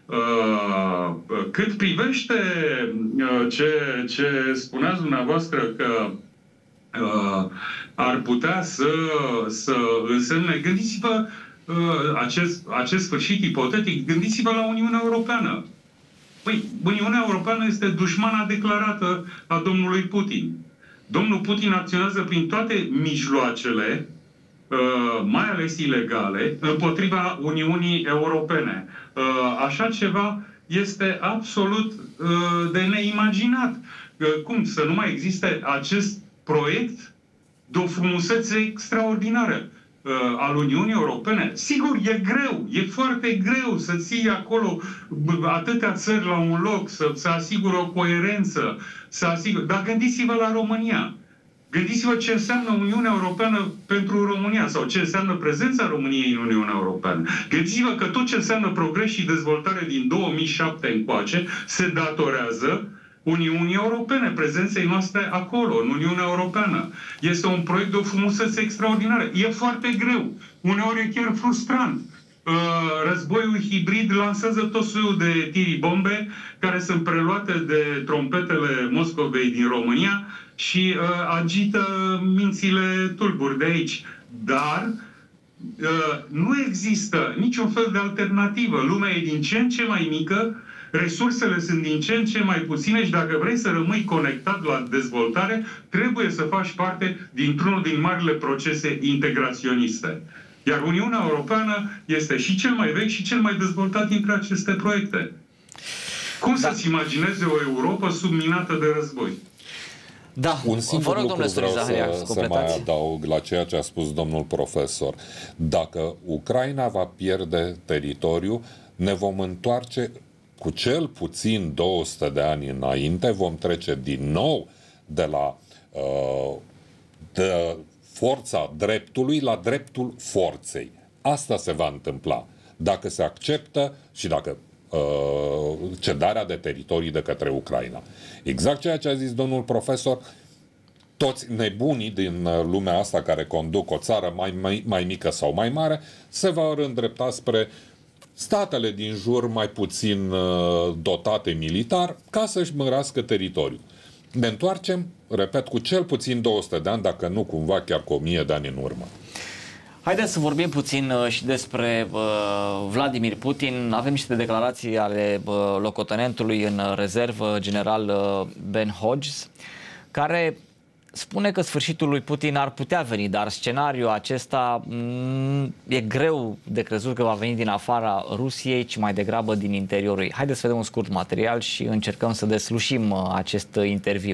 Cât privește ce spuneați dumneavoastră că ar putea să însemne, gândiți-vă acest sfârșit ipotetic, gândiți-vă la Uniunea Europeană. Păi, Uniunea Europeană este dușmana declarată a domnului Putin. Domnul Putin acționează prin toate mijloacele, mai ales ilegale, împotriva Uniunii Europene. Așa ceva este absolut de neimaginat. Cum să nu mai existe acest proiect de o frumusețe extraordinară al Uniunii Europene? Sigur, e greu, e foarte greu să ții acolo atâtea țări la un loc, să asigură o coerență, dar gândiți-vă la România. Gândiți-vă ce înseamnă Uniunea Europeană pentru România sau ce înseamnă prezența României în Uniunea Europeană. Gândiți-vă că tot ce înseamnă progres și dezvoltare din 2007 încoace se datorează Uniunii Europene, prezenței noastre acolo, în Uniunea Europeană. Este un proiect de o frumusețe extraordinară. E foarte greu. Uneori e chiar frustrant. Războiul hibrid lansează tot soiul de tiribombe care sunt preluate de trompetele Moscovei din România și agită mințile tulburi de aici. Dar nu există niciun fel de alternativă. Lumea e din ce în ce mai mică, resursele sunt din ce în ce mai puține și dacă vrei să rămâi conectat la dezvoltare, trebuie să faci parte dintr-unul din marile procese integraționiste. Iar Uniunea Europeană este și cel mai vechi și cel mai dezvoltat dintre aceste proiecte. Cum să-ți imagineze o Europa subminată de război? Da, un singur lucru vreau să mai adaug la ceea ce a spus domnul profesor. Dacă Ucraina va pierde teritoriu, ne vom întoarce cu cel puțin 200 de ani înainte, vom trece din nou de la forța dreptului la dreptul forței. Asta se va întâmpla dacă se acceptă și dacă cedarea de teritorii de către Ucraina. Exact ceea ce a zis domnul profesor, toți nebunii din lumea asta care conduc o țară mai mică sau mai mare se vor îndrepta spre statele din jur mai puțin dotate militar ca să-și mărească teritoriul. Ne întoarcem, repet, cu cel puțin 200 de ani, dacă nu cumva chiar cu 1000 de ani în urmă. Haideți să vorbim puțin și despre Vladimir Putin. Avem niște declarații ale locotenentului în rezervă, general Ben Hodges, care spune că sfârșitul lui Putin ar putea veni, dar scenariul acesta e greu de crezut că va veni din afara Rusiei, ci mai degrabă din interiorul ei. Haideți să vedem un scurt material și încercăm să deslușim acest interviu.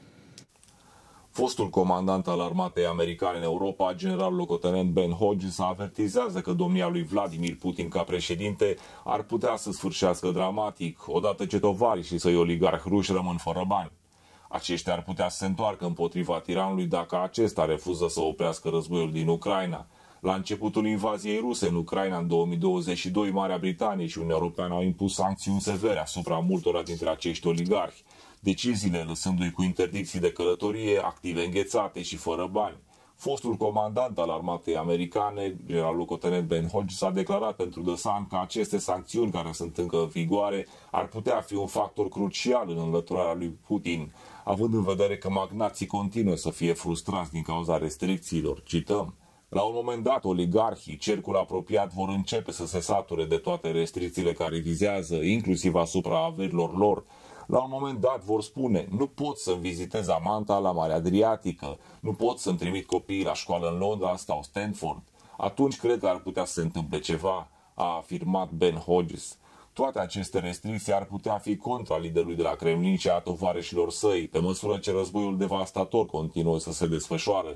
Fostul comandant al armatei americane în Europa, general locotenent Ben Hodges, avertizează că domnia lui Vladimir Putin ca președinte ar putea să sfârșească dramatic, odată ce tovarii și săi oligarhi ruși rămân fără bani. Aceștia ar putea să se întoarcă împotriva tiranului dacă acesta refuză să oprească războiul din Ucraina. La începutul invaziei ruse în Ucraina în 2022, Marea Britanie și Uniunea Europeană au impus sancțiuni severe asupra multora dintre acești oligarhi, deciziile lăsându-i cu interdicții de călătorie, active înghețate și fără bani. Fostul comandant al armatei americane, general locotenent Ben Hodges, a declarat pentru The Sun că aceste sancțiuni care sunt încă în vigoare ar putea fi un factor crucial în înlăturarea lui Putin, având în vedere că magnații continuă să fie frustrați din cauza restricțiilor. Cităm: la un moment dat, oligarhii, cercul apropiat, vor începe să se sature de toate restricțiile care vizează, inclusiv asupra averilor lor. La un moment dat vor spune: nu pot să-mi vizitez amanta la Marea Adriatică, nu pot să-mi trimit copiii la școală în Londra sau Stanford. Atunci cred că ar putea să se întâmple ceva, a afirmat Ben Hodges. Toate aceste restricții ar putea fi contra liderului de la Kremlin și a tovarășilor săi, pe măsură ce războiul devastator continuă să se desfășoare.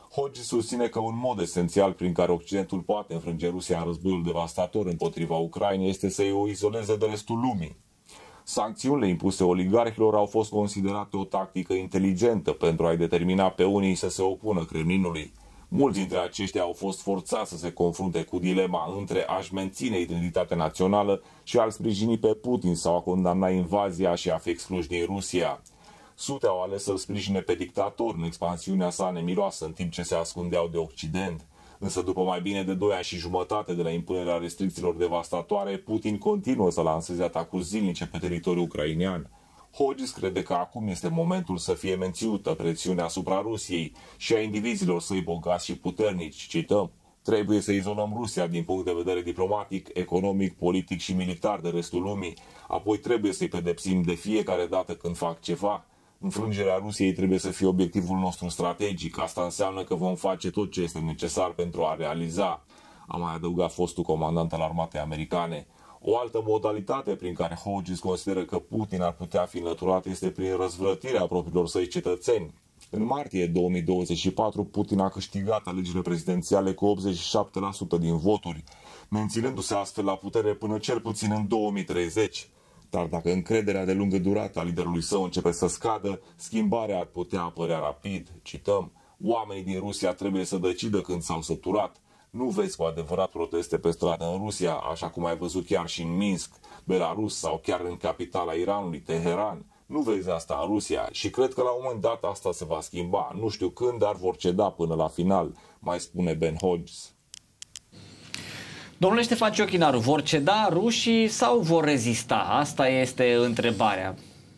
Hodge susține că un mod esențial prin care Occidentul poate înfrânge Rusia în războiul devastator împotriva Ucrainei este să o izoleze de restul lumii. Sancțiunile impuse oligarhilor au fost considerate o tactică inteligentă pentru a-i determina pe unii să se opună Kremlinului. Mulți dintre aceștia au fost forțați să se confrunte cu dilema între a-și menține identitatea națională și a-l sprijini pe Putin sau a condamna invazia și a fi excluși din Rusia. Sute au ales să-l sprijine pe dictator în expansiunea sa nemiloasă în timp ce se ascundeau de Occident. Însă după mai bine de 2 ani și jumătate de la impunerea restricțiilor devastatoare, Putin continuă să lanseze atacuri zilnice pe teritoriul ucrainean. Hodges crede că acum este momentul să fie menținută presiunea asupra Rusiei și a indivizilor săi bogați și puternici. Cităm: trebuie să izolăm Rusia din punct de vedere diplomatic, economic, politic și militar de restul lumii. Apoi trebuie să-i pedepsim de fiecare dată când fac ceva. Înfrângerea Rusiei trebuie să fie obiectivul nostru strategic. Asta înseamnă că vom face tot ce este necesar pentru a realiza, a mai adăugat fostul comandant al armatei americane. O altă modalitate prin care Hodges consideră că Putin ar putea fi înlăturat este prin răzvrătirea propriilor săi cetățeni. În martie 2024, Putin a câștigat alegerile prezidențiale cu 87% din voturi, menținându-se astfel la putere până cel puțin în 2030. Dar dacă încrederea de lungă durată a liderului său începe să scadă, schimbarea ar putea apărea rapid. Cităm: oamenii din Rusia trebuie să decidă când s-au săturat. Nu vezi cu adevărat proteste pe stradă în Rusia, așa cum ai văzut chiar și în Minsk, Belarus sau chiar în capitala Iranului, Teheran. Nu vezi asta în Rusia și cred că la un moment dat asta se va schimba. Nu știu când, dar vor ceda până la final, mai spune Ben Hodges. Domnule Ștefan Ciuchinaru, vor ceda rușii sau vor rezista? Asta este întrebarea.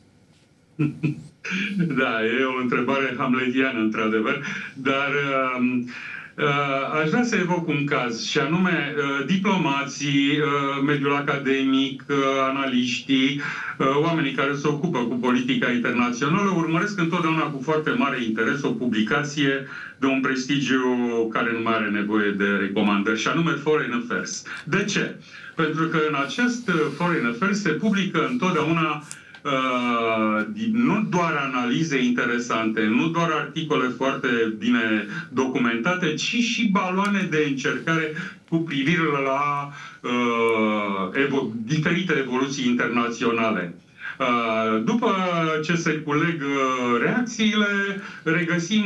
Da, e o întrebare hamletiană, într-adevăr, dar aș vrea să evoc un caz, și anume diplomații, mediul academic, analiștii, oamenii care se ocupă cu politica internațională urmăresc întotdeauna cu foarte mare interes o publicație de un prestigiu care nu mai are nevoie de recomandări, și anume Foreign Affairs. De ce? Pentru că în acest Foreign Affairs se publică întotdeauna nu doar analize interesante, nu doar articole foarte bine documentate, ci și baloane de încercare cu privire la diferite evoluții internaționale. După ce se culeg reacțiile, regăsim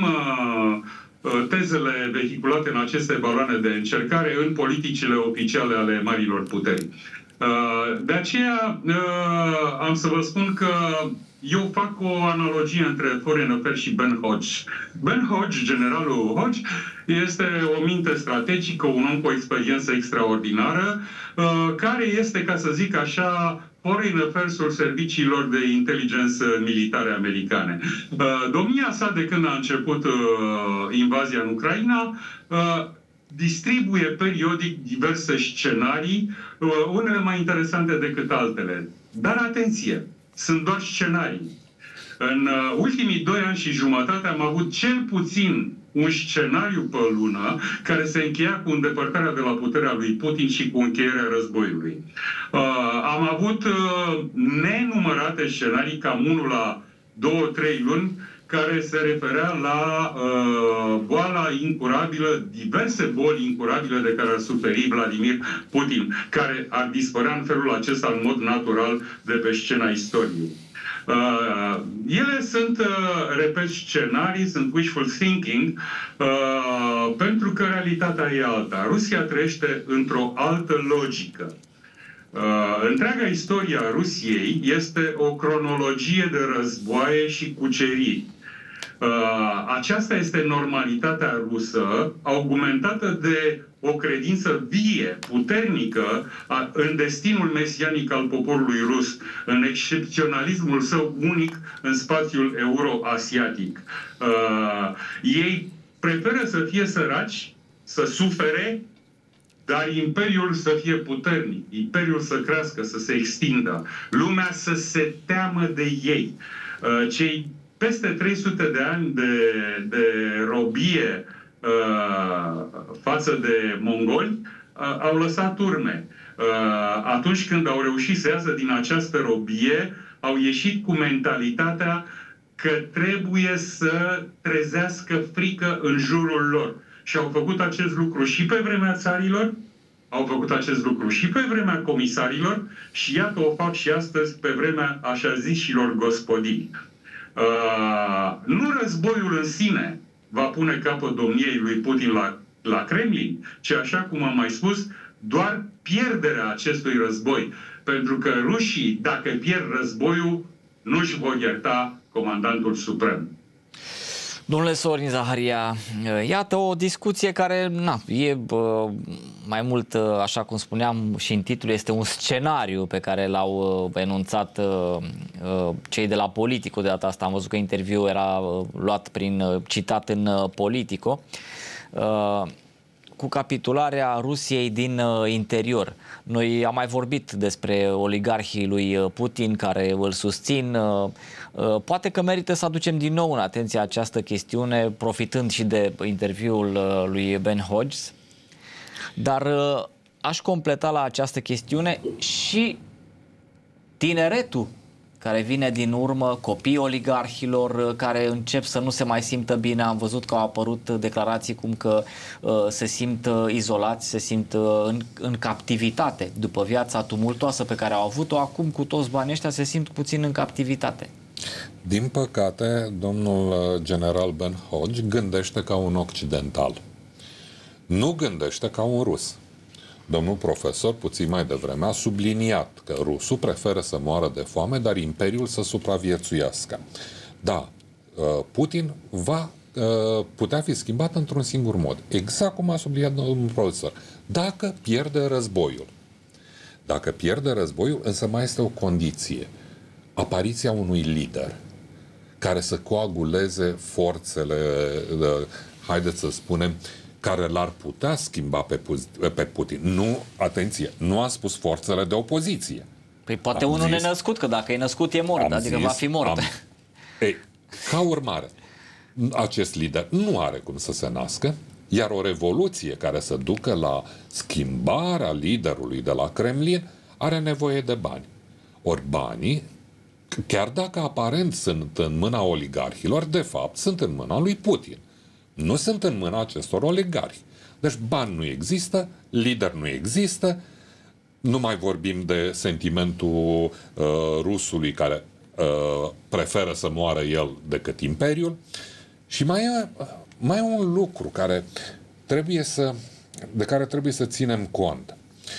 tezele vehiculate în aceste baloane de încercare în politicile oficiale ale marilor puteri. De aceea am să vă spun că eu fac o analogie între Foreign Affairs și Ben Hodge. Ben Hodge, generalul Hodge, este o minte strategică, un om cu o experiență extraordinară, care este, ca să zic așa, Foreign Affairs-ul serviciilor de inteligență militare americane. Domnia sa, de când a început invazia în Ucraina, distribuie periodic diverse scenarii, unele mai interesante decât altele. Dar atenție, sunt doar scenarii. În ultimii 2 ani și jumătate am avut cel puțin un scenariu pe lună care se încheia cu îndepărtarea de la puterea lui Putin și cu încheierea războiului. Am avut nenumărate scenarii, cam unul la 2-3 luni, care se referea la boala incurabilă, diverse boli incurabile de care ar suferi Vladimir Putin, care ar dispărea în felul acesta în mod natural de pe scena istoriei. Ele sunt, repet, scenarii, sunt wishful thinking, pentru că realitatea e alta. Rusia trăiește într-o altă logică. Întreaga istorie a Rusiei este o cronologie de războaie și cuceriri. Aceasta este normalitatea rusă, augmentată de o credință vie, puternică, în destinul mesianic al poporului rus, în excepționalismul său unic în spațiul euro-asiatic. Ei preferă să fie săraci, să sufere, dar imperiul să fie puternic, imperiul să crească, să se extindă, lumea să se teamă de ei. Cei peste 300 de ani de robie față de mongoli au lăsat urme. Atunci când au reușit să iasă din această robie, au ieșit cu mentalitatea că trebuie să trezească frică în jurul lor. Și au făcut acest lucru și pe vremea țarilor, au făcut acest lucru și pe vremea comisarilor și iată o fac și astăzi pe vremea așa zișilor gospodini. Nu războiul în sine va pune capăt domniei lui Putin la Kremlin, ci, așa cum am mai spus, doar pierderea acestui război. Pentru că rușii, dacă pierd războiul, nu-și vor ierta comandantul suprem. Domnule Sorin Zaharia, iată o discuție care e mai mult, așa cum spuneam și în titlu, este un scenariu pe care l-au enunțat cei de la Politico de data asta. Am văzut că interviul era luat citat în Politico, cu capitularea Rusiei din interior. Noi am mai vorbit despre oligarhii lui Putin care îl susțin. Poate că merită să aducem din nou în atenție această chestiune, profitând și de interviul lui Ben Hodges. Dar aș completa la această chestiune și tineretul care vine din urmă, copiii oligarhilor care încep să nu se mai simtă bine. Am văzut că au apărut declarații cum că se simt izolați, se simt în captivitate. După viața tumultoasă pe care au avut-o, acum cu toți banii ăștia se simt puțin în captivitate. Din păcate, domnul general Ben Hodge gândește ca un occidental. Nu gândește ca un rus. Domnul profesor, puțin mai devreme, a subliniat că rusul preferă să moară de foame, dar imperiul să supraviețuiască. Da, Putin va putea fi schimbat într-un singur mod. Exact cum a subliniat domnul profesor. Dacă pierde războiul. Dacă pierde războiul, însă mai este o condiție. Apariția unui lider care să coaguleze forțele, haideți să spunem, care l-ar putea schimba pe Putin. Nu, atenție, nu a spus forțele de opoziție. Păi poate unul nenăscut, că dacă e născut e mort, adică va fi mort. Ei, ca urmare, acest lider nu are cum să se nască, iar o revoluție care să ducă la schimbarea liderului de la Kremlin are nevoie de bani. Ori banii, chiar dacă aparent sunt în mâna oligarhilor, de fapt sunt în mâna lui Putin. Nu sunt în mâna acestor oligarhi. Deci bani nu există, lider nu există, nu mai vorbim de sentimentul rusului care preferă să moară el decât imperiul. Și mai e un lucru de care trebuie să ținem cont.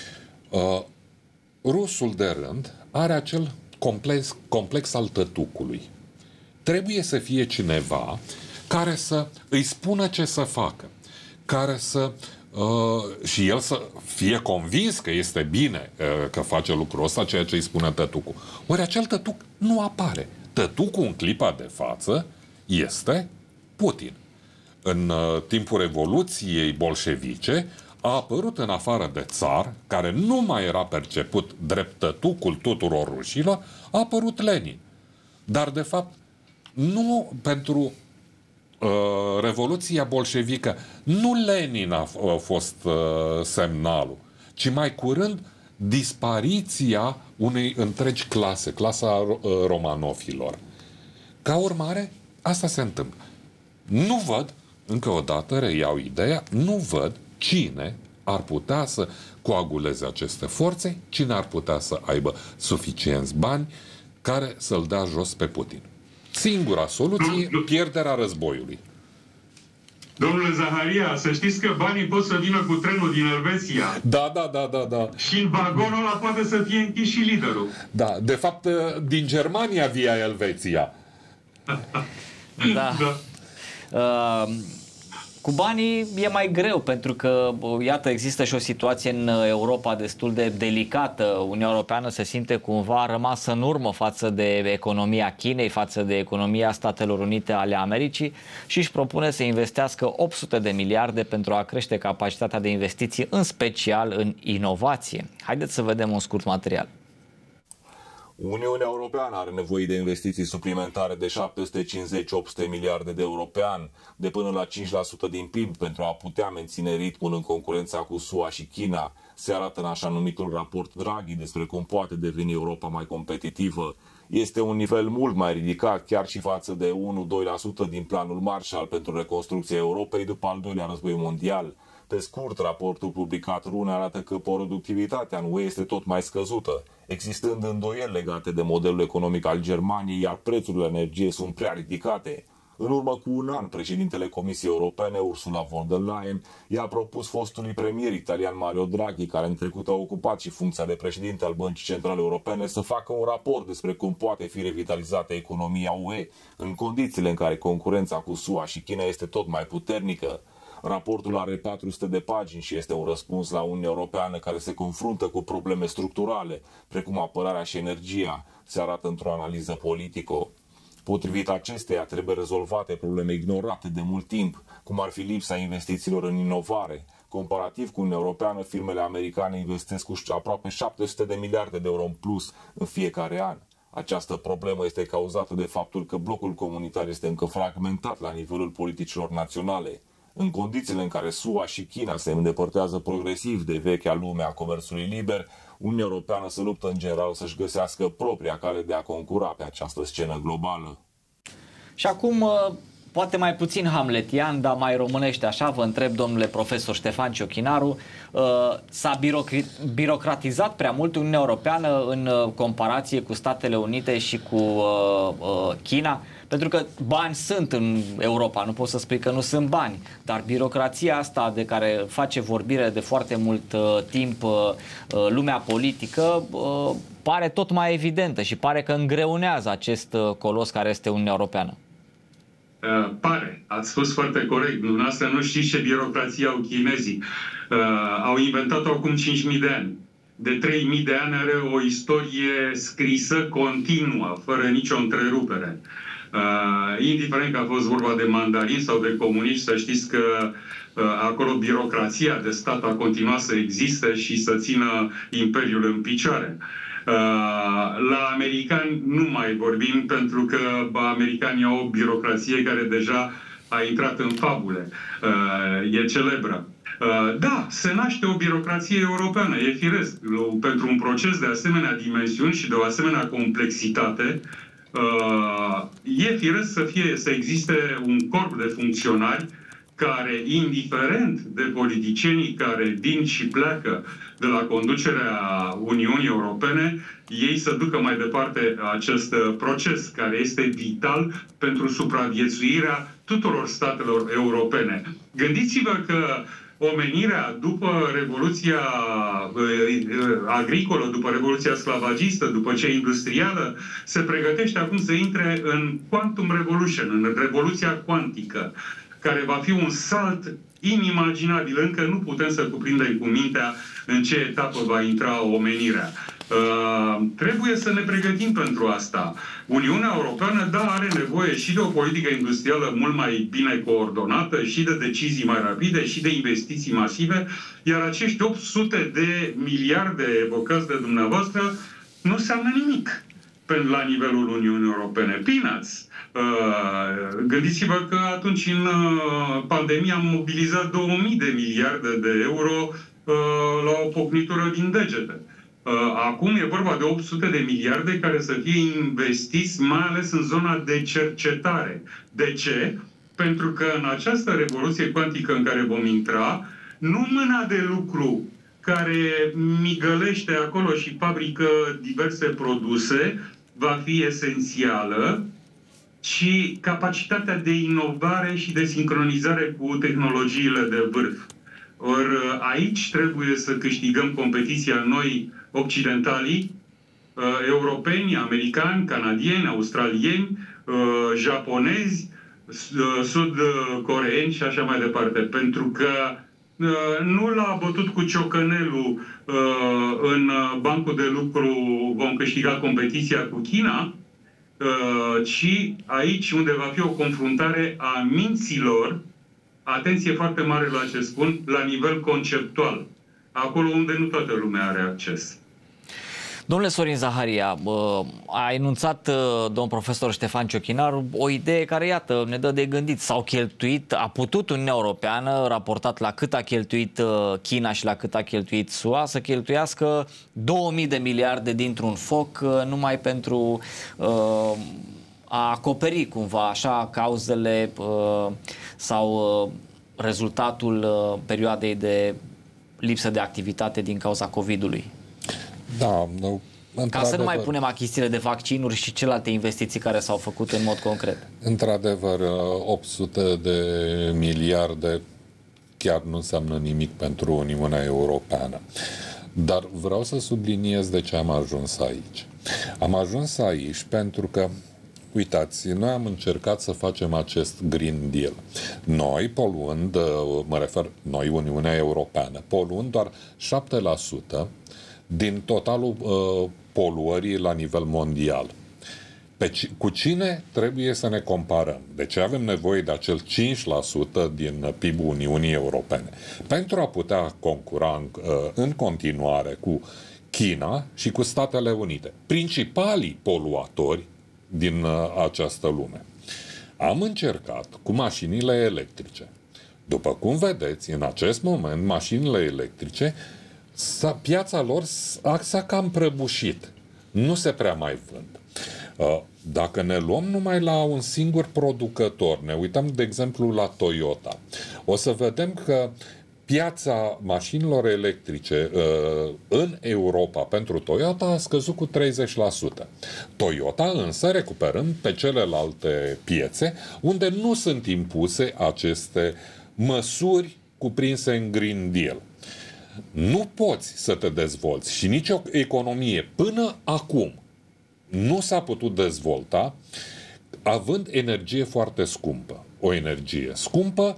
Rusul de rând are acel complex al tătucului. Trebuie să fie cineva care să îi spună ce să facă, care să și el să fie convins că este bine că face lucrul ăsta, ceea ce îi spune tătucul. Ori acel tătuc nu apare. Tătucul în clipa de față este Putin. În timpul Revoluției bolșevice a apărut, în afară de țar, care nu mai era perceput drept tătucul tuturor rușilor, a apărut Lenin. Dar, de fapt, nu pentru Revoluția bolșevică, nu Lenin a fost semnalul, ci mai curând dispariția unei întregi clase, clasa romanofilor. Ca urmare, asta se întâmplă. Nu văd, încă o dată reiau ideea, nu văd cine ar putea să coaguleze aceste forțe, cine ar putea să aibă suficienți bani care să-l dea jos pe Putin. Singura soluție, pierderea războiului. Domnule Zaharia, să știți că banii pot să vină cu trenul din Elveția. Da. Și în vagonul ăla poate să fie închis și liderul. Da, de fapt, din Germania via Elveția. Da. Cu banii e mai greu, pentru că, iată, există și o situație în Europa destul de delicată. Uniunea Europeană se simte cumva rămasă în urmă față de economia Chinei, față de economia Statelor Unite ale Americii și își propune să investească 800 de miliarde pentru a crește capacitatea de investiții, în special în inovație. Haideți să vedem un scurt material. Uniunea Europeană are nevoie de investiții suplimentare de 750-800 miliarde de euro pe an, de până la 5% din PIB, pentru a putea menține ritmul în concurența cu SUA și China. Se arată în așa numitul raport Draghi despre cum poate deveni Europa mai competitivă. Este un nivel mult mai ridicat, chiar și față de 1-2% din planul Marshall pentru reconstrucția Europei după al doilea război mondial. Pe scurt, raportul publicat luni arată că productivitatea în UE este tot mai scăzută, existând îndoieli legate de modelul economic al Germaniei, iar prețurile energiei sunt prea ridicate. În urmă cu un an, președintele Comisiei Europene, Ursula von der Leyen, i-a propus fostului premier italian Mario Draghi, care în trecut a ocupat și funcția de președinte al Băncii Centrale Europene, să facă un raport despre cum poate fi revitalizată economia UE, în condițiile în care concurența cu SUA și China este tot mai puternică. Raportul are 400 de pagini și este un răspuns la Uniunea Europeană care se confruntă cu probleme structurale, precum apărarea și energia, se arată într-o analiză politică. Potrivit acesteia, trebuie rezolvate probleme ignorate de mult timp, cum ar fi lipsa investițiilor în inovare. Comparativ cu Uniunea Europeană, firmele americane investesc cu aproape 700 de miliarde de euro în plus în fiecare an. Această problemă este cauzată de faptul că blocul comunitar este încă fragmentat la nivelul politicilor naționale. În condițiile în care SUA și China se îndepărtează progresiv de vechea lume a comerțului liber, Uniunea Europeană se luptă în general să-și găsească propria cale de a concura pe această scenă globală. Și acum, poate mai puțin hamletian, dar mai românește așa, vă întreb, domnule profesor Ștefan Ciochinaru, s-a birocratizat prea mult Uniunea Europeană în comparație cu Statele Unite și cu China? Pentru că bani sunt în Europa, nu pot să spui că nu sunt bani, dar birocrația asta de care face vorbire de foarte mult timp lumea politică pare tot mai evidentă și pare că îngreunează acest colos care este Uniunea Europeană. Pare. Ați spus foarte corect. Dumneavoastră nu știți ce birocrație au chinezii. Au inventat-o acum 5.000 de ani. De 3.000 de ani are o istorie scrisă continuă, fără nicio întrerupere. Indiferent că a fost vorba de mandarini sau de comuniști, să știți că acolo birocrația de stat a continuat să existe și să țină imperiul în picioare. La americani nu mai vorbim, pentru că americanii au o birocrație care deja a intrat în fabule. E celebră. Da, se naște o birocrație europeană, e firesc. Pentru un proces de asemenea dimensiuni și de o asemenea complexitate, e firesc să existe un corp de funcționari care, indiferent de politicienii care vin și pleacă de la conducerea Uniunii Europene, ei să ducă mai departe acest proces care este vital pentru supraviețuirea tuturor statelor europene. Gândiți-vă că omenirea, după Revoluția agricolă, după Revoluția sclavagistă, după cea industrială, se pregătește acum să intre în Quantum Revolution, în Revoluția cuantică, care va fi un salt inimaginabil. Încă nu putem să cuprindem cu mintea în ce etapă va intra omenirea. Trebuie să ne pregătim pentru asta. Uniunea Europeană, da, are nevoie și de o politică industrială mult mai bine coordonată, și de decizii mai rapide, și de investiții masive, iar acești 800 de miliarde evocați de dumneavoastră nu înseamnă nimic la nivelul Uniunii Europene. Peanuts. Gândiți-vă că atunci în pandemie am mobilizat 2000 de miliarde de euro la o pocnitură din degete. Acum e vorba de 800 de miliarde care să fie investiți mai ales în zona de cercetare. De ce? Pentru că în această revoluție cuantică în care vom intra, nu mâna de lucru care migălește acolo și fabrică diverse produse va fi esențială, ci capacitatea de inovare și de sincronizare cu tehnologiile de vârf. Ori aici trebuie să câștigăm competiția noi occidentalii, europeni, americani, canadieni, australieni, japonezi, sud-coreeni și așa mai departe. Pentru că nu l-a bătut cu ciocănelul în bancul de lucru vom câștiga competiția cu China, ci aici unde va fi o confruntare a minților, atenție foarte mare la ce spun, la nivel conceptual. Acolo unde nu toată lumea are acces. Domnule Sorin Zaharia, a enunțat domnul profesor Ștefan Ciocchinar o idee care, iată, ne dă de gândit. S-au cheltuit, a putut Uniunea Europeană, raportat la cât a cheltuit China și la cât a cheltuit SUA, să cheltuiască 2000 de miliarde dintr-un foc numai pentru a acoperi cumva așa cauzele sau rezultatul perioadei de lipsă de activitate din cauza COVID-ului. Da, ca să nu mai punem achizițiile de vaccinuri și celelalte investiții care s-au făcut în mod concret. Într-adevăr, 800 de miliarde chiar nu înseamnă nimic pentru Uniunea Europeană. Dar vreau să subliniez de ce am ajuns aici. Am ajuns aici pentru că, uitați, noi am încercat să facem acest Green Deal. Noi, poluând, mă refer, noi, Uniunea Europeană, poluând doar 7% din totalul poluării la nivel mondial. Cu cine trebuie să ne comparăm? De ce avem nevoie de acel 5% din PIB-ul Uniunii Europene? Pentru a putea concura în continuare cu China și cu Statele Unite, principalii poluatori din această lume. Am încercat cu mașinile electrice. După cum vedeți, în acest moment, mașinile electrice, piața lor s-a cam prăbușit. Nu se prea mai vând. Dacă ne luăm numai la un singur producător, ne uităm, de exemplu, la Toyota, o să vedem că piața mașinilor electrice în Europa pentru Toyota a scăzut cu 30%. Toyota însă recuperând pe celelalte piețe unde nu sunt impuse aceste măsuri cuprinse în Green Deal. Nu poți să te dezvolți și nicio economie până acum nu s-a putut dezvolta având energie foarte scumpă. O energie scumpă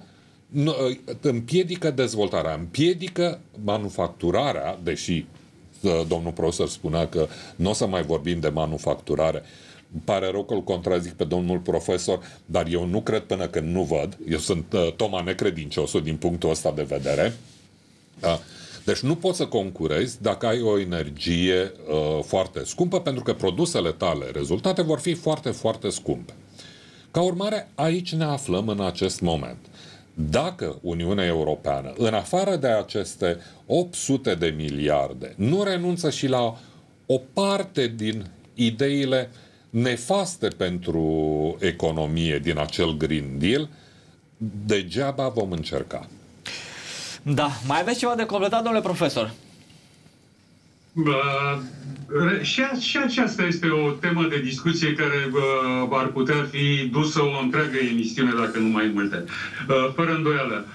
împiedică dezvoltarea, împiedică manufacturarea, deși domnul profesor spunea că nu o să mai vorbim de manufacturare. Îmi pare rău că îl contrazic pe domnul profesor, dar eu nu cred până când nu văd. Eu sunt Toma necredinciosul din punctul ăsta de vedere. Deci nu poți să concurezi dacă ai o energie foarte scumpă, pentru că produsele tale rezultate vor fi foarte, foarte scumpe. Ca urmare, aici ne aflăm în acest moment. Dacă Uniunea Europeană, în afară de aceste 800 de miliarde, nu renunță și la o parte din ideile nefaste pentru economie din acel Green Deal, degeaba vom încerca. Da. Mai aveți ceva de completat, domnule profesor? Și aceasta este o temă de discuție care ar putea fi dusă o întreagă emisiune, dacă nu mai multe. Fără îndoială.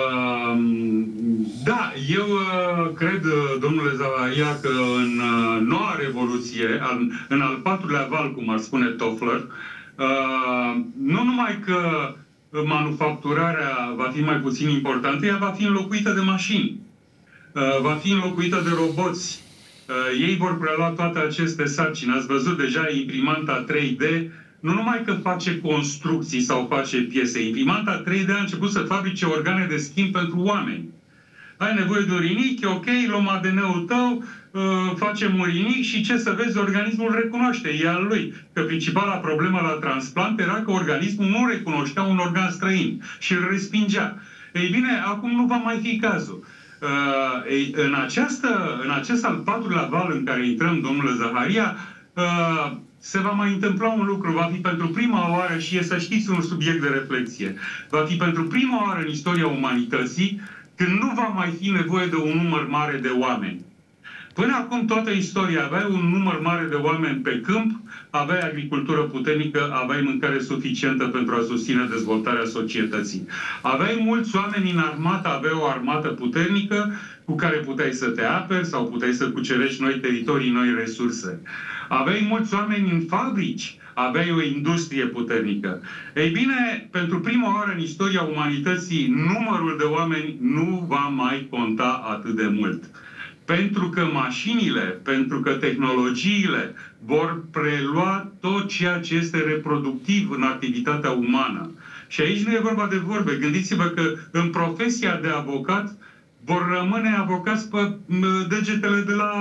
Da, eu cred, domnule Zaharia, că în noua revoluție, în al patrulea val, cum ar spune Toffler, nu numai că manufacturarea va fi mai puțin importantă, ea va fi înlocuită de mașini, va fi înlocuită de roboți. Ei vor prelua toate aceste sarcini. Ați văzut deja imprimanta 3D, nu numai că face construcții sau face piese, imprimanta 3D a început să fabrice organe de schimb pentru oameni. Ai nevoie de un rinichi, ok, luăm ADN-ul tău, facem un rinichi și ce să vezi, organismul recunoaște, e al lui. Că principala problemă la transplant era că organismul nu recunoștea un organ străin și îl respingea. Ei bine, acum nu va mai fi cazul. În acest al patrulea val în care intrăm, domnule Zaharia, se va mai întâmpla un lucru, va fi pentru prima oară, și e, să știți, un subiect de reflexie, va fi pentru prima oară în istoria umanității când nu va mai fi nevoie de un număr mare de oameni. Până acum toată istoria aveai un număr mare de oameni pe câmp, aveai agricultură puternică, aveai mâncare suficientă pentru a susține dezvoltarea societății. Aveai mulți oameni în armată, aveai o armată puternică cu care puteai să te aperi sau puteai să cucerești noi teritorii, noi resurse. Aveai mulți oameni în fabrici, aveai o industrie puternică. Ei bine, pentru prima oară în istoria umanității, numărul de oameni nu va mai conta atât de mult. Pentru că mașinile, pentru că tehnologiile vor prelua tot ceea ce este reproductiv în activitatea umană. Și aici nu e vorba de vorbe. Gândiți-vă că în profesia de avocat vor rămâne avocați pe degetele de la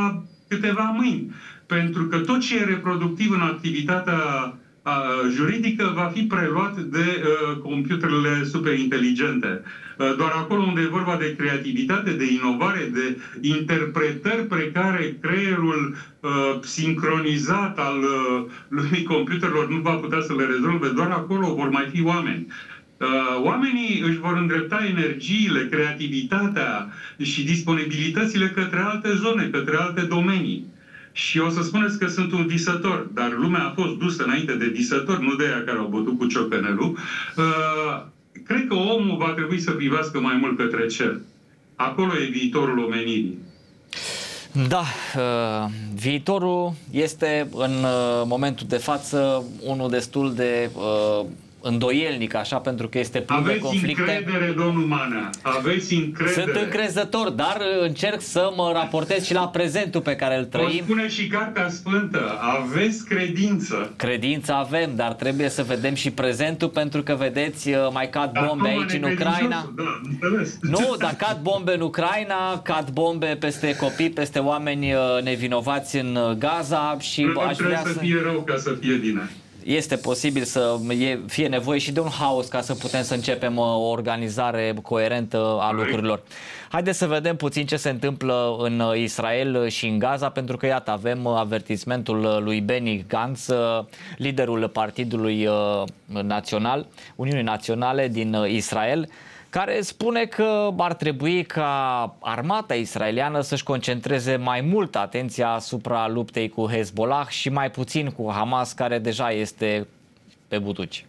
câteva mâini. Pentru că tot ce e reproductiv în activitatea juridică va fi preluat de computerele superinteligente. Doar acolo unde e vorba de creativitate, de inovare, de interpretări precare creierul sincronizat al lumii computerelor nu va putea să le rezolve, doar acolo vor mai fi oameni. Oamenii își vor îndrepta energiile, creativitatea și disponibilitățile către alte zone, către alte domenii. Și o să spuneți că sunt un visător, dar lumea a fost dusă înainte de visător, nu de aia care au bătut cu ciocanelul. Cred că omul va trebui să privească mai mult către cer. Acolo e viitorul omenirii. Da, viitorul este în momentul de față unul destul de îndoielnic, așa, pentru că este plin de conflicte. Aveți încredere, domnul Manea, aveți încredere. Sunt încrezător, dar încerc să mă raportez și la prezentul pe care îl trăim. O spune și Cartea Sfântă, aveți credință. Credință avem, dar trebuie să vedem și prezentul, pentru că, vedeți, mai cad bombe aici în Ucraina. Da, nu, dar cad bombe în Ucraina, cad bombe peste copii, peste oameni nevinovați în Gaza și aș vrea să fie rău ca să fie bine. Este posibil să fie nevoie și de un haos ca să putem să începem o organizare coerentă a lucrurilor. Haideți să vedem puțin ce se întâmplă în Israel și în Gaza, pentru că, iată, avem avertismentul lui Benny Gantz, liderul Partidului Național, Uniunii Naționale din Israel, care spune că ar trebui ca armata israeliană să-și concentreze mai mult atenția asupra luptei cu Hezbollah și mai puțin cu Hamas, care deja este pe butuci.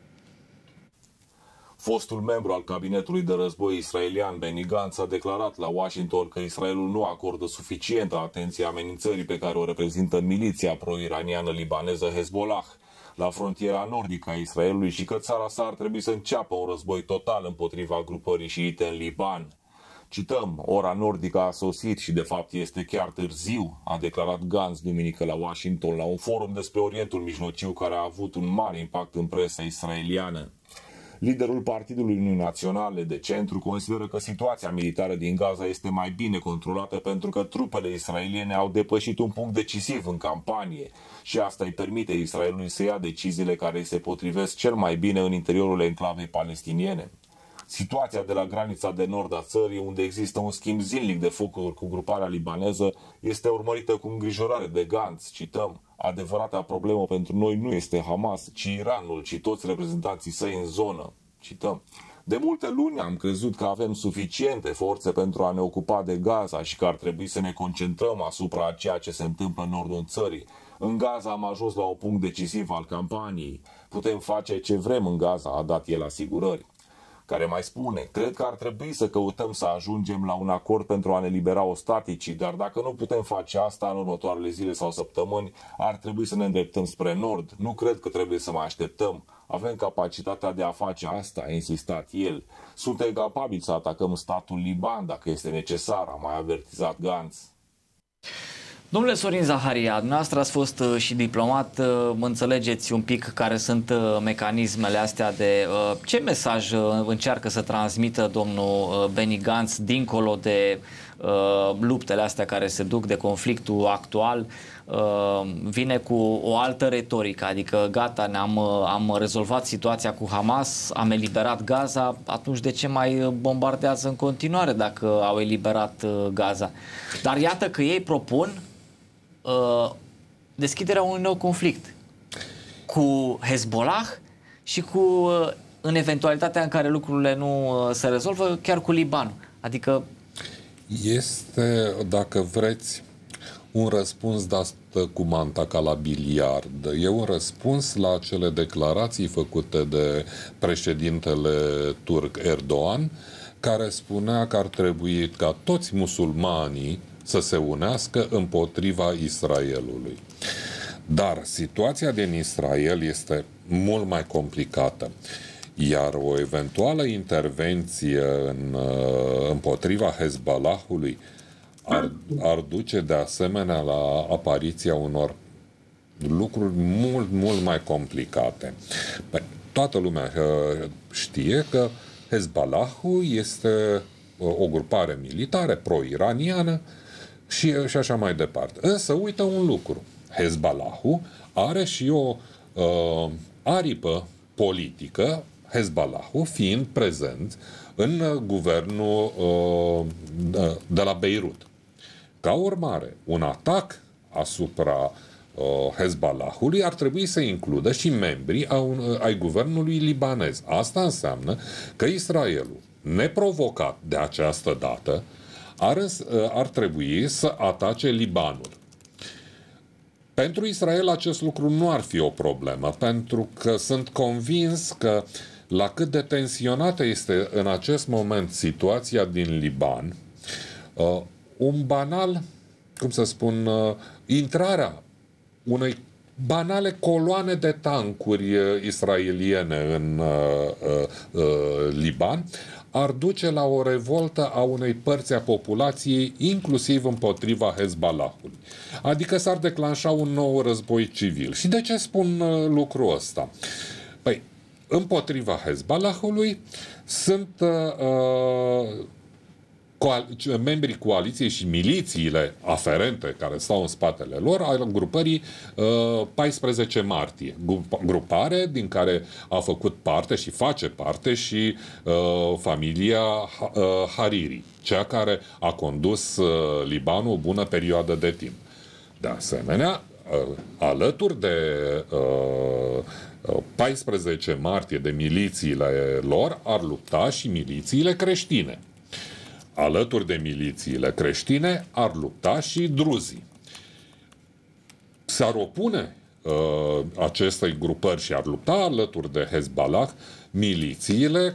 Fostul membru al cabinetului de război israelian Benny Gantz a declarat la Washington că Israelul nu acordă suficientă atenție amenințării pe care o reprezintă miliția pro-iraniană libaneză Hezbollah la frontiera nordică a Israelului și că țara sa ar trebui să înceapă un război total împotriva grupării șiite în Liban. Cităm, ora nordică a sosit și de fapt este chiar târziu, a declarat Gantz duminică la Washington la un forum despre Orientul Mijlociu care a avut un mare impact în presa israeliană. Liderul Partidului Uniunii Naționale de centru consideră că situația militară din Gaza este mai bine controlată pentru că trupele israeliene au depășit un punct decisiv în campanie și asta îi permite Israelului să ia deciziile care îi se potrivesc cel mai bine în interiorul enclavei palestiniene. Situația de la granița de nord a țării, unde există un schimb zilnic de focuri cu gruparea libaneză, este urmărită cu îngrijorare de Gantz. Cităm, adevărata problemă pentru noi nu este Hamas, ci Iranul și toți reprezentanții săi în zonă. Cităm, de multe luni am crezut că avem suficiente forțe pentru a ne ocupa de Gaza și că ar trebui să ne concentrăm asupra ceea ce se întâmplă în nordul țării. În Gaza am ajuns la un punct decisiv al campaniei. Putem face ce vrem în Gaza, a dat el asigurări. Care mai spune, cred că ar trebui să căutăm să ajungem la un acord pentru a ne libera ostaticii, dar dacă nu putem face asta în următoarele zile sau săptămâni, ar trebui să ne îndreptăm spre nord. Nu cred că trebuie să mai așteptăm. Avem capacitatea de a face asta, a insistat el. Suntem capabili să atacăm statul Liban dacă este necesar, a mai avertizat Gantz. Domnule Sorin Zaharia, dumneavoastră ați fost și diplomat, înțelegeți un pic care sunt mecanismele astea de ce mesaj încearcă să transmită domnul Benny Gantz dincolo de luptele astea care se duc, de conflictul actual, vine cu o altă retorică, adică gata, am rezolvat situația cu Hamas, am eliberat Gaza, atunci de ce mai bombardează în continuare dacă au eliberat Gaza? Dar iată că ei propun deschiderea unui nou conflict cu Hezbollah și cu, în eventualitatea în care lucrurile nu se rezolvă, chiar cu Libanul. Adică este, dacă vreți, un răspuns de cu manta ca la biliard. E un răspuns la acele declarații făcute de președintele turc Erdogan, care spunea că ar trebui ca toți musulmanii să se unească împotriva Israelului. Dar situația din Israel este mult mai complicată. Iar o eventuală intervenție împotriva Hezbollahului ar duce de asemenea la apariția unor lucruri mult, mult mai complicate. Toată lumea știe că Hezbollahul este o grupare militară pro-iraniană și așa mai departe. Însă uită un lucru. Hezbollah-ul are și o aripă politică, Hezbollah-ul fiind prezent în guvernul de la Beirut. Ca urmare, un atac asupra Hezbollahului ar trebui să includă și membrii ai guvernului libanez. Asta înseamnă că Israelul, neprovocat de această dată, ar trebui să atace Libanul. Pentru Israel acest lucru nu ar fi o problemă, pentru că sunt convins că la cât de tensionată este în acest moment situația din Liban, un banal, cum să spun, intrarea unei banale coloane de tancuri israeliene în Liban ar duce la o revoltă a unei părți a populației, inclusiv împotriva Hezbollahului. Adică s-ar declanșa un nou război civil. Și de ce spun lucrul ăsta? Păi, împotriva Hezbollahului sunt membrii coaliției și milițiile aferente care stau în spatele lor al grupării 14 martie. Grupare din care a făcut parte și face parte și familia Hariri, cea care a condus Libanul o bună perioadă de timp. De asemenea, alături de 14 martie de milițiile lor ar lupta și milițiile creștine. Alături de milițiile creștine ar lupta și druzii. S-ar opune acestei grupări și ar lupta alături de Hezbollah milițiile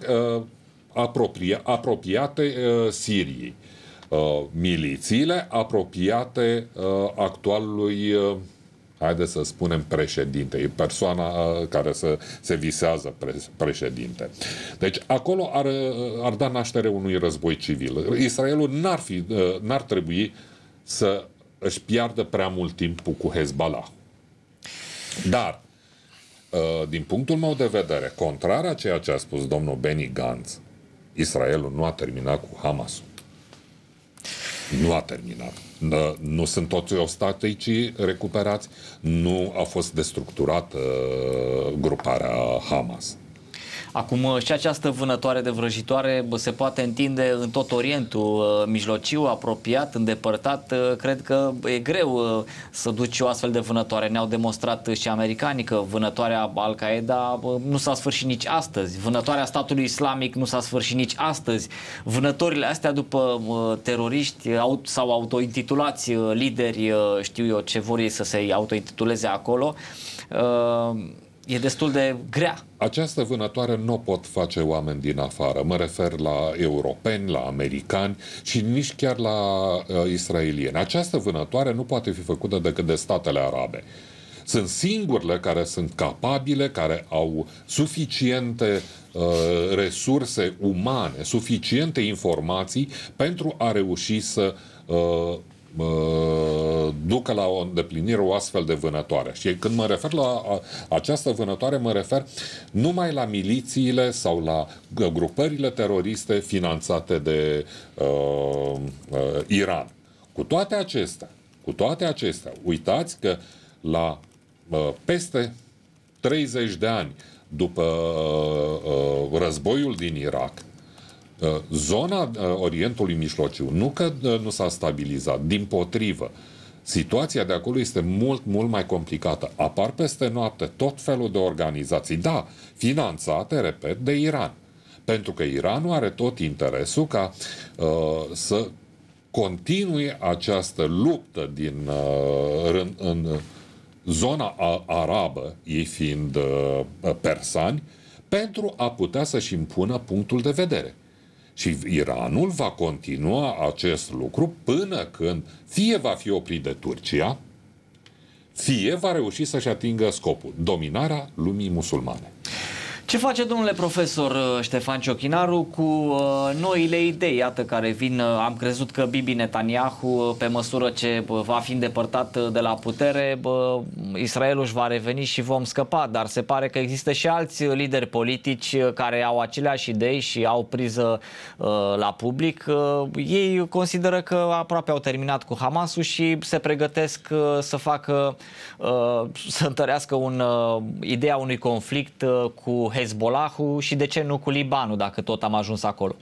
apropiate Siriei. Milițiile apropiate actualului, haideți să spunem, președinte. E persoana care se visează președinte. Deci acolo ar da naștere unui război civil. Israelul n-ar trebui să își piardă prea mult timp cu Hezbollah. Dar, din punctul meu de vedere, contrar a ceea ce a spus domnul Benny Gantz, Israelul nu a terminat cu Hamasul. Nu a terminat. Nu sunt toți ostaticii recuperați, nu a fost destructurată gruparea Hamas. Acum și această vânătoare de vrăjitoare se poate întinde în tot Orientul Mijlociu, apropiat, îndepărtat. Cred că e greu să duci o astfel de vânătoare. Ne-au demonstrat și americanii că vânătoarea Al-Qaeda nu s-a sfârșit nici astăzi. Vânătoarea statului islamic nu s-a sfârșit nici astăzi. Vânătorile astea după teroriști sau autointitulați lideri, știu eu ce vor ei să se autointituleze acolo, e destul de grea. Această vânătoare nu o pot face oameni din afară. Mă refer la europeni, la americani și nici chiar la israelieni. Această vânătoare nu poate fi făcută decât de statele arabe. Sunt singurele care sunt capabile, care au suficiente resurse umane, suficiente informații pentru a reuși să ducă la o îndeplinire o astfel de vânătoare. Și când mă refer la această vânătoare, mă refer numai la milițiile sau la grupările teroriste finanțate de Iran. Cu toate acestea, uitați că la peste 30 de ani după războiul din Irak, zona Orientului Mijlociu nu că nu s-a stabilizat, dimpotrivă. Situația de acolo este mult, mult mai complicată. Apar peste noapte tot felul de organizații, da, finanțate, repet, de Iran. Pentru că Iranul are tot interesul ca să continue această luptă în zona arabă, ei fiind persani, pentru a putea să-și impună punctul de vedere. Și Iranul va continua acest lucru până când fie va fi oprit de Turcia, fie va reuși să-și atingă scopul, dominarea lumii musulmane. Ce face, domnule profesor Ștefan Ciochinaru, cu noile idei, iată, care vin? Am crezut că Bibi Netanyahu, pe măsură ce va fi îndepărtat de la putere, Israelul își va reveni și vom scăpa, dar se pare că există și alți lideri politici care au aceleași idei și au priză la public. Ei consideră că aproape au terminat cu Hamasul și se pregătesc să facă, să întărească ideea unui conflict cu Hezbollahul și de ce nu cu Libanul, dacă tot am ajuns acolo.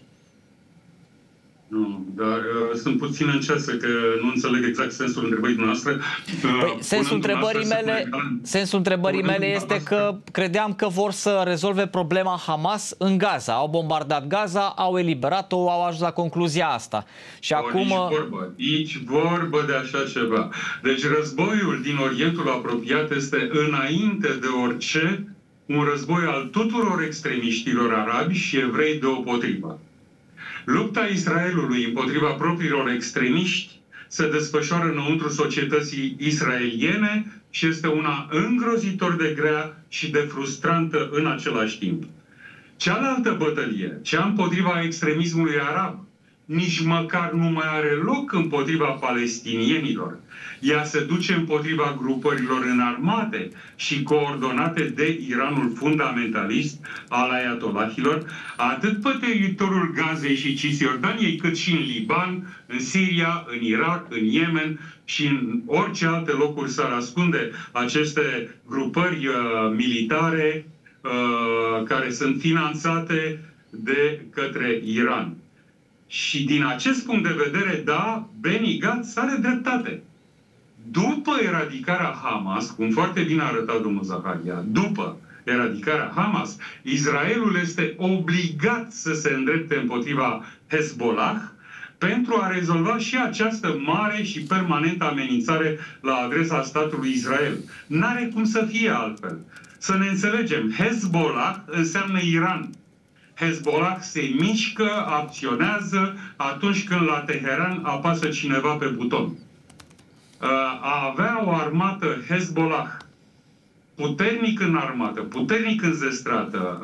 Nu, dar sunt puțin înceasă că nu înțeleg exact sensul întrebării noastre. Păi, sensul întrebării mele este că credeam că vor să rezolve problema Hamas în Gaza. Au bombardat Gaza, au eliberat-o, au ajuns la concluzia asta. Și acum... Nici vorbă de așa ceva. Deci războiul din Orientul apropiat este înainte de orice un război al tuturor extremiștilor arabi și evrei deopotrivă. Lupta Israelului împotriva propriilor extremiști se desfășoară înăuntru societății israeliene și este una îngrozitor de grea și de frustrantă în același timp. Cealaltă bătălie, cea împotriva extremismului arab, nici măcar nu mai are loc împotriva palestinienilor. Ea se duce împotriva grupărilor înarmate și coordonate de Iranul fundamentalist al ayatollahilor, atât pe teritoriul Gazei și Cisjordaniei, cât și în Liban, în Siria, în Irak, în Yemen și în orice alte locuri s-ar ascunde aceste grupări militare care sunt finanțate de către Iran. Și din acest punct de vedere, da, Benny Gantz are dreptate. După eradicarea Hamas, cum foarte bine a arătat domnul Zaharia, după eradicarea Hamas, Israelul este obligat să se îndrepte împotriva Hezbollah pentru a rezolva și această mare și permanentă amenințare la adresa statului Israel. N-are cum să fie altfel. Să ne înțelegem, Hezbollah înseamnă Iran. Hezbollah se mișcă, acționează atunci când la Teheran apasă cineva pe buton. A avea o armată Hezbollah puternic înarmată, puternic înzestrată,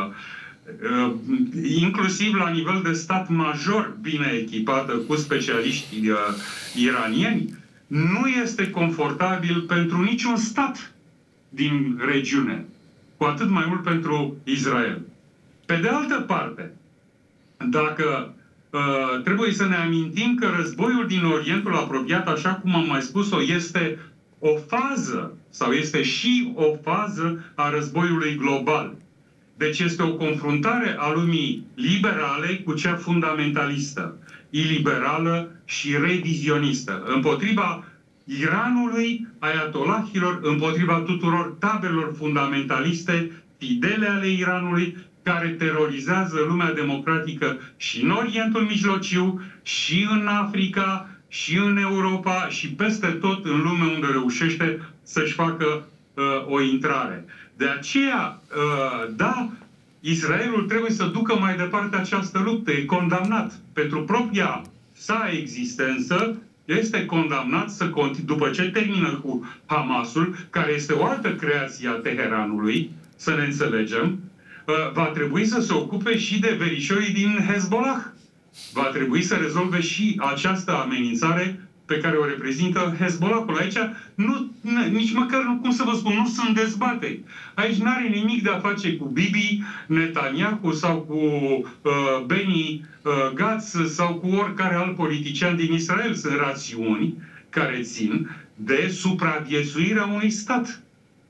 inclusiv la nivel de stat major bine echipată cu specialiști iranieni, nu este confortabil pentru niciun stat din regiune, cu atât mai mult pentru Israel. Pe de altă parte, dacă trebuie să ne amintim că războiul din Orientul apropiat, așa cum am mai spus-o, este o fază, sau este și o fază a războiului global. Deci este o confruntare a lumii liberale cu cea fundamentalistă, iliberală și revizionistă, împotriva Iranului, ayatollahilor, împotriva tuturor tabelor fundamentaliste, fidele ale Iranului, care terorizează lumea democratică și în Orientul Mijlociu, și în Africa, și în Europa, și peste tot în lume unde reușește să-și facă o intrare. De aceea, da, Israelul trebuie să ducă mai departe această luptă. E condamnat pentru propria sa existență, este condamnat să continue, după ce termină cu Hamasul, care este o altă creație a Teheranului, să ne înțelegem, va trebui să se ocupe și de verișorii din Hezbollah. Va trebui să rezolve și această amenințare pe care o reprezintă Hezbollahul. Aici, nici măcar, cum să vă spun, nu sunt dezbateri. Aici nu are nimic de a face cu Bibi Netanyahu sau cu Benny Gantz sau cu oricare alt politician din Israel. Sunt rațiuni care țin de supraviețuirea unui stat.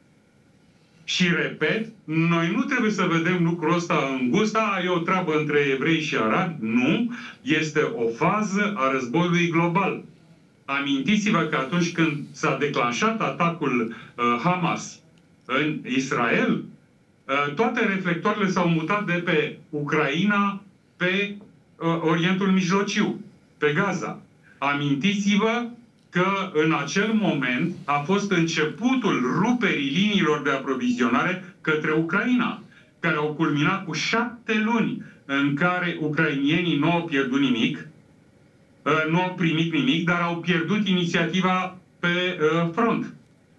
Și repet, noi nu trebuie să vedem lucrul ăsta îngust, e o treabă între evrei și arabi. Nu, este o fază a războiului global. Amintiți-vă că atunci când s-a declanșat atacul Hamas în Israel, toate reflectoarele s-au mutat de pe Ucraina pe Orientul Mijlociu, pe Gaza. Amintiți-vă că în acel moment a fost începutul ruperii liniilor de aprovizionare către Ucraina, care au culminat cu 7 luni în care ucrainienii nu au pierdut nimic, nu au primit nimic, dar au pierdut inițiativa pe front.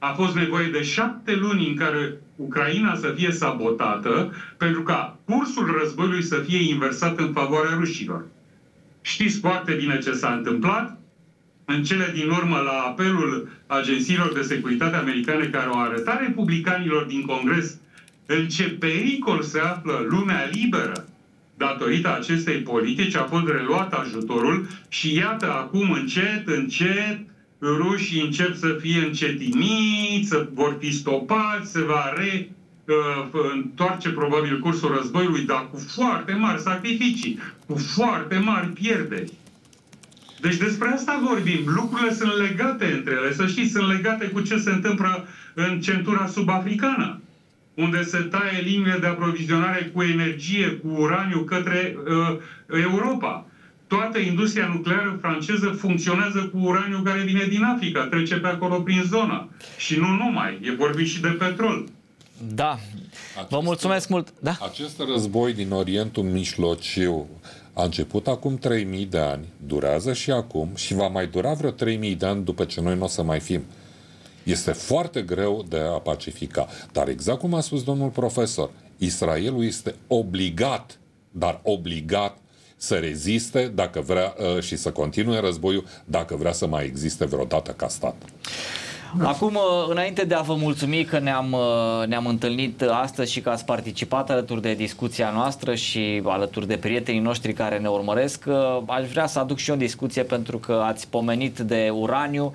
A fost nevoie de 7 luni în care Ucraina să fie sabotată pentru ca cursul războiului să fie inversat în favoarea rușilor. Știți foarte bine ce s-a întâmplat. În cele din urmă, la apelul agențiilor de securitate americane care au arătat republicanilor din Congres în ce pericol se află lumea liberă datorită acestei politici, a fost reluat ajutorul și iată acum încet, rușii încep să fie încetiniți, vor fi stopați, se va întoarce probabil cursul războiului, dar cu foarte mari sacrificii, cu foarte mari pierderi. Deci despre asta vorbim. Lucrurile sunt legate între ele. Să știți, sunt legate cu ce se întâmplă în centura subafricană, unde se taie liniile de aprovizionare cu energie, cu uraniu către Europa. Toată industria nucleară franceză funcționează cu uraniu care vine din Africa, trece pe acolo prin zona. Și nu numai, e vorbit și de petrol. Da, vă mulțumesc mult. Da? Acest război din Orientul Mijlociu a început acum 3000 de ani, durează și acum și va mai dura vreo 3000 de ani după ce noi nu o să mai fim. Este foarte greu de a pacifica. Dar exact cum a spus domnul profesor, Israelul este obligat, dar obligat să reziste dacă vrea și să continue războiul dacă vrea să mai existe vreodată ca stat. Acum, înainte de a vă mulțumi că ne-am întâlnit astăzi și că ați participat alături de discuția noastră și alături de prietenii noștri care ne urmăresc, aș vrea să aduc și eu o discuție pentru că ați pomenit de uraniu.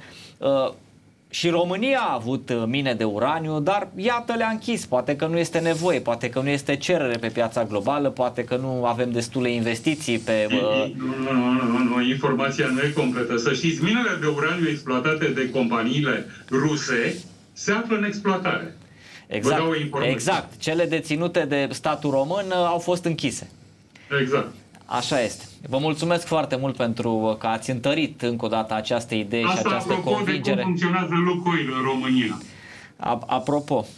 Și România a avut mine de uraniu, dar iată le-a închis. Poate că nu este nevoie, poate că nu este cerere pe piața globală, poate că nu avem destule investiții pe... Nu, informația nu e completă. Să știți, minele de uraniu exploatate de companiile ruse se află în exploatare. Exact. Cele deținute de statul român au fost închise. Exact. Așa este. Vă mulțumesc foarte mult pentru că ați întărit încă o dată această idee și această convingere. De cum funcționează Lukoil în România. Apropo.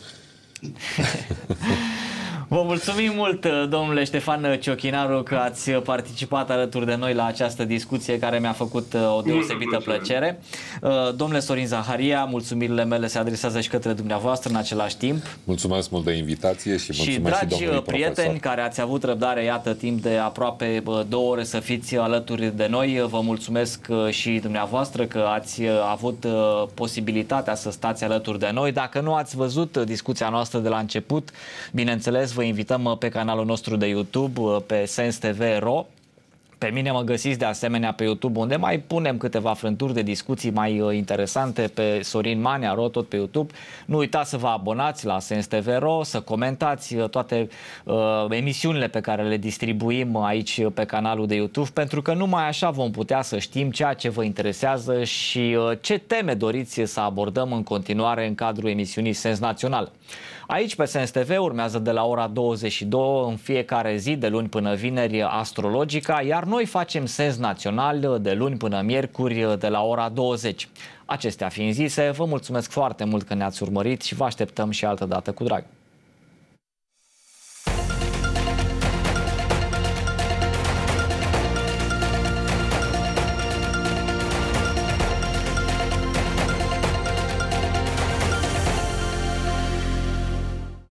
Vă mulțumim mult, domnule Ștefan Ciochinaru, că ați participat alături de noi la această discuție care mi-a făcut o deosebită plăcere. Domnule Sorin Zaharia, mulțumirile mele se adresează și către dumneavoastră în același timp. Mulțumesc mult de invitație și mulțumesc și domnului prieteni profesor care ați avut răbdare, iată, timp de aproape 2 ore să fiți alături de noi. Vă mulțumesc și dumneavoastră că ați avut posibilitatea să stați alături de noi. Dacă nu ați văzut discuția noastră de la început, bineînțeles, vă invităm pe canalul nostru de YouTube, pe Sens TV Ro. Pe mine mă găsiți de asemenea pe YouTube, unde mai punem câteva frânturi de discuții mai interesante, pe Sorin Manea Ro, tot pe YouTube. Nu uitați să vă abonați la Sens TV Ro, să comentați toate emisiunile pe care le distribuim aici pe canalul de YouTube, pentru că numai așa vom putea să știm ceea ce vă interesează și ce teme doriți să abordăm în continuare în cadrul emisiunii Sens Național. Aici pe Sens TV urmează de la ora 22 în fiecare zi, de luni până vineri, Astrologica, iar noi facem Sens Național de luni până miercuri de la ora 20. Acestea fiind zise, vă mulțumesc foarte mult că ne-ați urmărit și vă așteptăm și altă dată cu drag.